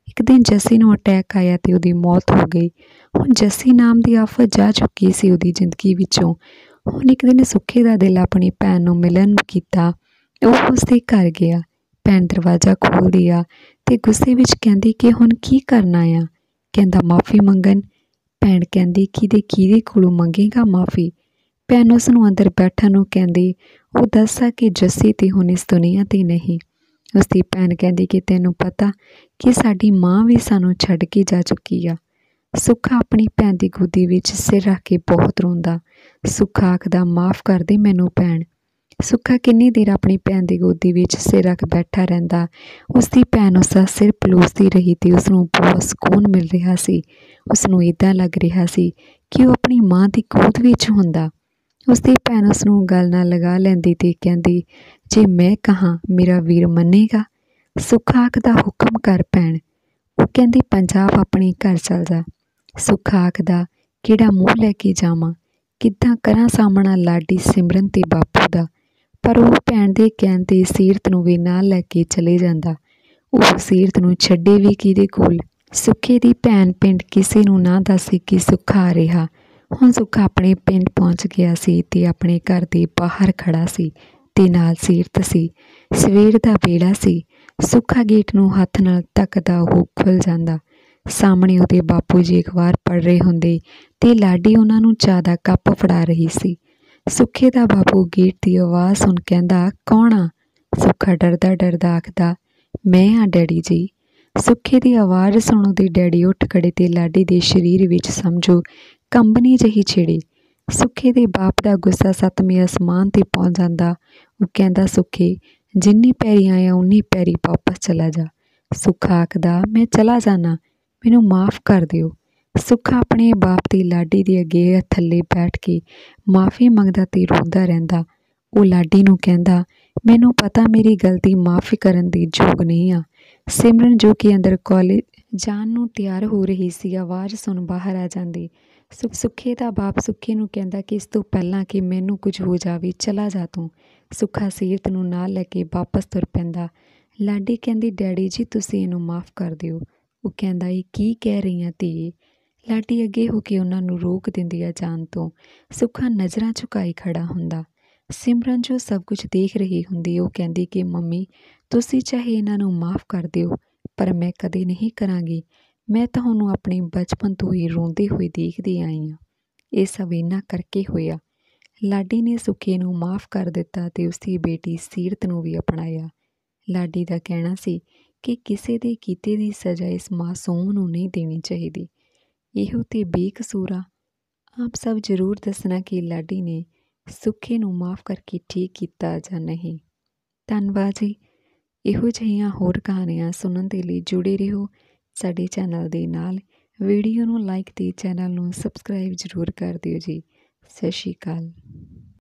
S1: ਇੱਕ ਦਿਨ ਜੱਸੀ ਨੂੰ ਅਟੈਕ ਆਇਆ ਤੇ ਉਹਦੀ ਮੌਤ ਹੋ ਗਈ। ਹੁਣ ਜੱਸੀ ਨਾਮ ਦੀ ਆਫਤ ਜਾ ਚੁੱਕੀ ਸੀ ਉਹਦੀ ਜ਼ਿੰਦਗੀ ਵਿੱਚੋਂ। ਹੁਣ ਇੱਕ ਦਿਨ ਸੁੱਖੇ ਦਾ ਦਿਲ ਆਪਣੀ ਭੈਣ ਨੂੰ ਮਿਲਣ ਨੂੰ ਕੀਤਾ। ਉਹ ਉਸਦੇ ਘਰ ਗਿਆ। ਭੈਣ ਦਰਵਾਜ਼ਾ ਖੋਲ੍ਹਦੀ ਆ ਤੇ ਗੁੱਸੇ ਵਿੱਚ ਕਹਿੰਦੀ ਕਿ ਹੁਣ ਕੀ ਕਰਨਾ ਆ। ਕਹਿੰਦਾ ਮਾਫ਼ੀ ਮੰਗਣ। ਭੈਣ ਕਹਿੰਦੀ ਕਿਹਦੇ ਕਿਹਦੇ ਕੋਲੋਂ ਮੰਗੇਗਾ ਮਾਫ਼ੀ। ਭੈਣ ਉਸ ਨੂੰ ਅੰਦਰ ਬੈਠਣ ਨੂੰ ਕਹਿੰਦੀ। ਉਹ ਦੱਸਦਾ ਕਿ ਜੱਸੀ ਤੇ ਹੁਣ ਇਸ ਦੁਨੀਆ 'ਤੇ ਨਹੀਂ। ਉਸਦੀ ਭੈਣ ਕਹਿੰਦੀ ਕਿ ਤੈਨੂੰ ਪਤਾ ਕਿ ਸਾਡੀ ਮਾਂ ਵੀ ਸਾਨੂੰ ਛੱਡ ਕੇ ਜਾ ਚੁੱਕੀ ਆ। ਸੁੱਖਾ ਆਪਣੀ ਭੈਣ ਦੀ ਗੋਦੀ ਵਿੱਚ ਸਿਰ ਰੱਖ ਕੇ ਬਹੁਤ ਰੋਂਦਾ। ਸੁੱਖਾ ਆਖਦਾ ਮਾਫ਼ ਕਰ ਦੇ ਮੈਨੂੰ ਭੈਣ। ਸੁੱਖਾ ਕਿੰਨੀ ਦੇਰ ਆਪਣੀ ਭੈਣ ਦੀ ਗੋਦੀ ਵਿੱਚ ਸਿਰ ਰੱਖ ਬੈਠਾ ਰਹਿੰਦਾ। ਉਸਦੀ ਭੈਣ ਉਸਦਾ ਸਿਰ ਪਲੋਸਦੀ ਰਹੀ ਤੇ ਉਸਨੂੰ ਬਹੁਤ ਸਕੂਨ ਮਿਲ ਰਿਹਾ ਸੀ। ਉਸਨੂੰ ਇੱਦਾਂ ਲੱਗ ਰਿਹਾ ਸੀ ਕਿ ਉਹ ਆਪਣੀ ਮਾਂ ਦੀ ਗੋਦ ਵਿੱਚ ਹੁੰਦਾ। ਉਸਦੀ ਭੈਣ ਉਸਨੂੰ ਗੱਲ ਨਾਲ ਲਗਾ ਲੈਂਦੀ ਤੇ ਕਹਿੰਦੀ ਜੇ ਮੈਂ ਕਹਾਂ ਮੇਰਾ ਵੀਰ ਮੰਨੇਗਾ। ਸੁੱਖਾ ਆਖਦਾ ਹੁਕਮ ਕਰ ਭੈਣ। ਉਹ ਕਹਿੰਦੀ ਪੰਜਾਬ ਆਪਣੇ ਘਰ ਚੱਲ ਜਾ। ਸੁੱਖਾ ਆਖਦਾ ਕਿਹੜਾ ਮੂੰਹ ਲੈ ਕੇ ਜਾਵਾਂ, ਕਿੱਦਾਂ ਕਰਾਂ ਸਾਹਮਣਾ ਲਾਡੀ ਸਿਮਰਨ ਤੇ ਬਾਪੂ ਦਾ। ਪਰ ਉਹ ਭੈਣ ਦੇ ਕਹਿਣ 'ਤੇ ਸੀਰਤ ਨੂੰ ਵੀ ਨਾਲ ਲੈ ਕੇ ਚਲੇ ਜਾਂਦਾ। ਉਹ ਸੀਰਤ ਨੂੰ ਛੱਡੇ ਵੀ ਕਿਹਦੇ ਕੋਲ। ਸੁੱਖੇ ਦੀ ਭੈਣ ਪਿੰਡ ਕਿਸੇ ਨੂੰ ਨਾ ਦੱਸੇ ਕਿ ਸੁੱਖਾ ਆ ਰਿਹਾ। ਹੁਣ ਸੁੱਖਾ ਆਪਣੇ ਪਿੰਡ ਪਹੁੰਚ ਗਿਆ ਸੀ ਤੇ ਆਪਣੇ ਘਰ ਦੇ ਬਾਹਰ ਖੜਾ ਸੀ ਤੇ ਨਾਲ ਸੀਰਤ ਸੀ। ਸਵੇਰ ਦਾ ਵੇਲਾ ਸੀ। ਸੁੱਖਾ ਗੇਟ ਨੂੰ ਹੱਥ ਨਾਲ ਧੱਕਦਾ ਉਹ ਖੁੱਲ੍ਹ ਜਾਂਦਾ। ਸਾਹਮਣੇ ਉਹਦੇ ਬਾਪੂ ਜੀ ਅਖਬਾਰ ਪੜ੍ਹ ਰਹੇ ਹੁੰਦੇ ਤੇ ਲਾਡੀ ਉਹਨਾਂ ਨੂੰ ਚਾਹ ਦਾ ਕੱਪ ਫੜਾ ਰਹੀ ਸੀ। ਸੁੱਖੇ ਦਾ ਬਾਪੂ ਗੇਟ ਦੀ ਆਵਾਜ਼ ਸੁਣ ਕਹਿੰਦਾ ਕੌਣ ਆ। ਸੁੱਖਾ ਡਰਦਾ ਡਰਦਾ ਆਖਦਾ ਮੈਂ ਆ ਡੈਡੀ ਜੀ। ਸੁੱਖੇ ਦੀ ਆਵਾਜ਼ ਸੁਣ ਉਹਦੇ ਡੈਡੀ ਉੱਠ ਖੜ੍ਹੇ ਤੇ ਲਾਡੀ ਦੇ ਸਰੀਰ ਵਿੱਚ ਸਮਝੋ ਕੰਬਣੀ ਜਿਹੀ ਛਿੜੀ। ਸੁੱਖੇ ਦੇ ਬਾਪ ਦਾ ਗੁੱਸਾ ਸੱਤਵੇਂ ਅਸਮਾਨ 'ਤੇ ਪਹੁੰਚ ਜਾਂਦਾ। ਉਹ ਕਹਿੰਦਾ ਸੁੱਖੇ ਜਿੰਨੀ ਪੈਰੀ ਆਇਆ ਉਨੀ ਪੈਰੀ ਵਾਪਸ ਚਲਾ ਜਾ। ਸੁੱਖਾ ਆਖਦਾ ਮੈਂ ਚਲਾ ਜਾਣਾ, ਮੈਨੂੰ ਮਾਫ਼ ਕਰ ਦਿਓ। ਸੁੱਖਾ ਆਪਣੇ ਬਾਪ ਦੀ ਲਾਡੀ ਦੇ ਅੱਗੇ ਥੱਲੇ ਬੈਠ ਕੇ ਮਾਫ਼ੀ ਮੰਗਦਾ ਤੇ ਰੋਂਦਾ ਰਹਿੰਦਾ। ਉਹ ਲਾਡੀ ਨੂੰ ਕਹਿੰਦਾ ਮੈਨੂੰ ਪਤਾ ਮੇਰੀ ਗਲਤੀ ਮਾਫ਼ੀ ਕਰਨ ਦੇ ਯੋਗ ਨਹੀਂ ਆ। ਸਿਮਰਨ ਜੋ ਕਿ ਅੰਦਰ ਕਾਲਜ ਜਾਣ ਨੂੰ ਤਿਆਰ ਹੋ ਰਹੀ ਸੀ ਆਵਾਜ਼ ਸੁਣ ਬਾਹਰ ਆ ਜਾਂਦੀ। ਸੁ ਸੁੱਖੇ ਦਾ ਬਾਪ ਸੁੱਖੇ ਨੂੰ ਕਹਿੰਦਾ ਕਿ ਇਸ ਤੋਂ ਪਹਿਲਾਂ ਕਿ ਮੈਨੂੰ ਕੁਝ ਹੋ ਜਾਵੇ ਚਲਾ ਜਾ ਤੂੰ। ਸੁੱਖਾ ਸੀਰਤ ਨੂੰ ਨਾਲ ਲੈ ਕੇ ਵਾਪਸ ਤੁਰ ਪੈਂਦਾ। ਲਾਡੀ ਕਹਿੰਦੀ ਡੈਡੀ ਜੀ ਤੁਸੀਂ ਇਹਨੂੰ ਮਾਫ਼ ਕਰ ਦਿਓ। ਉਹ ਕਹਿੰਦਾ ਇਹ ਕੀ ਕਹਿ ਰਹੀ ਆ ਧੀਏ। ਲਾਡੀ ਅੱਗੇ ਹੋ ਕੇ ਉਹਨਾਂ ਨੂੰ ਰੋਕ ਦਿੰਦੀ ਆ ਜਾਣ ਤੋਂ। ਸੁੱਖਾ ਨਜ਼ਰਾਂ ਝੁਕਾਈ ਖੜਾ ਹੁੰਦਾ। ਸਿਮਰਨ ਜੋ ਸਭ ਕੁਝ ਦੇਖ ਰਹੀ ਹੁੰਦੀ ਉਹ ਕਹਿੰਦੀ ਕਿ ਮੰਮੀ ਤੁਸੀਂ ਚਾਹੇ ਇਹਨਾਂ ਨੂੰ ਮਾਫ਼ ਕਰ ਦਿਓ ਪਰ ਮੈਂ ਕਦੇ ਨਹੀਂ ਕਰਾਂਗੀ। ਮੈਂ ਤੁਹਾਨੂੰ ਆਪਣੇ ਬਚਪਨ ਤੋਂ ਹੀ ਰੋਂਦੇ ਹੋਏ ਦੇਖਦੀ ਆਈ ਹਾਂ। ਇਹ ਸਭ ਇਹਨਾਂ ਕਰਕੇ ਹੋਇਆ। ਲਾਡੀ ਨੇ ਸੁੱਖੇ ਨੂੰ ਮਾਫ਼ ਕਰ ਦਿੱਤਾ ਤੇ ਉਸਦੀ ਬੇਟੀ ਸੀਰਤ ਨੂੰ ਵੀ ਅਪਣਾਇਆ। ਲਾਡੀ ਦਾ ਕਹਿਣਾ ਸੀ ਕਿ ਕਿਸੇ ਦੇ ਕੀਤੇ ਦੀ ਸਜ਼ਾ ਇਸ ਮਾਸੂਮ ਨੂੰ ਨਹੀਂ ਦੇਣੀ ਚਾਹੀਦੀ। ਇਹੋ ਤੇ ਬੇਕਸੂਰ ਆ। ਆਪ ਸਭ ਜ਼ਰੂਰ ਦੱਸਣਾ ਕਿ ਲਾਡੀ ਨੇ ਸੁੱਖੇ ਨੂੰ ਮਾਫ਼ ਕਰਕੇ ਠੀਕ ਕੀਤਾ ਜਾਂ ਨਹੀਂ। ਧੰਨਵਾਦ ਜੀ। ਇਹੋ ਜਿਹੀਆਂ ਹੋਰ ਕਹਾਣੀਆਂ ਸੁਣਨ ਦੇ ਲਈ ਜੁੜੇ ਰਹੋ ਸਾਡੇ ਚੈਨਲ ਦੇ ਨਾਲ। ਵੀਡੀਓ ਨੂੰ ਲਾਈਕ ਤੇ ਚੈਨਲ ਨੂੰ ਸਬਸਕ੍ਰਾਈਬ ਜ਼ਰੂਰ ਕਰ ਦਿਓ ਜੀ। ਸਤਿ ਸ਼੍ਰੀ ਅਕਾਲ।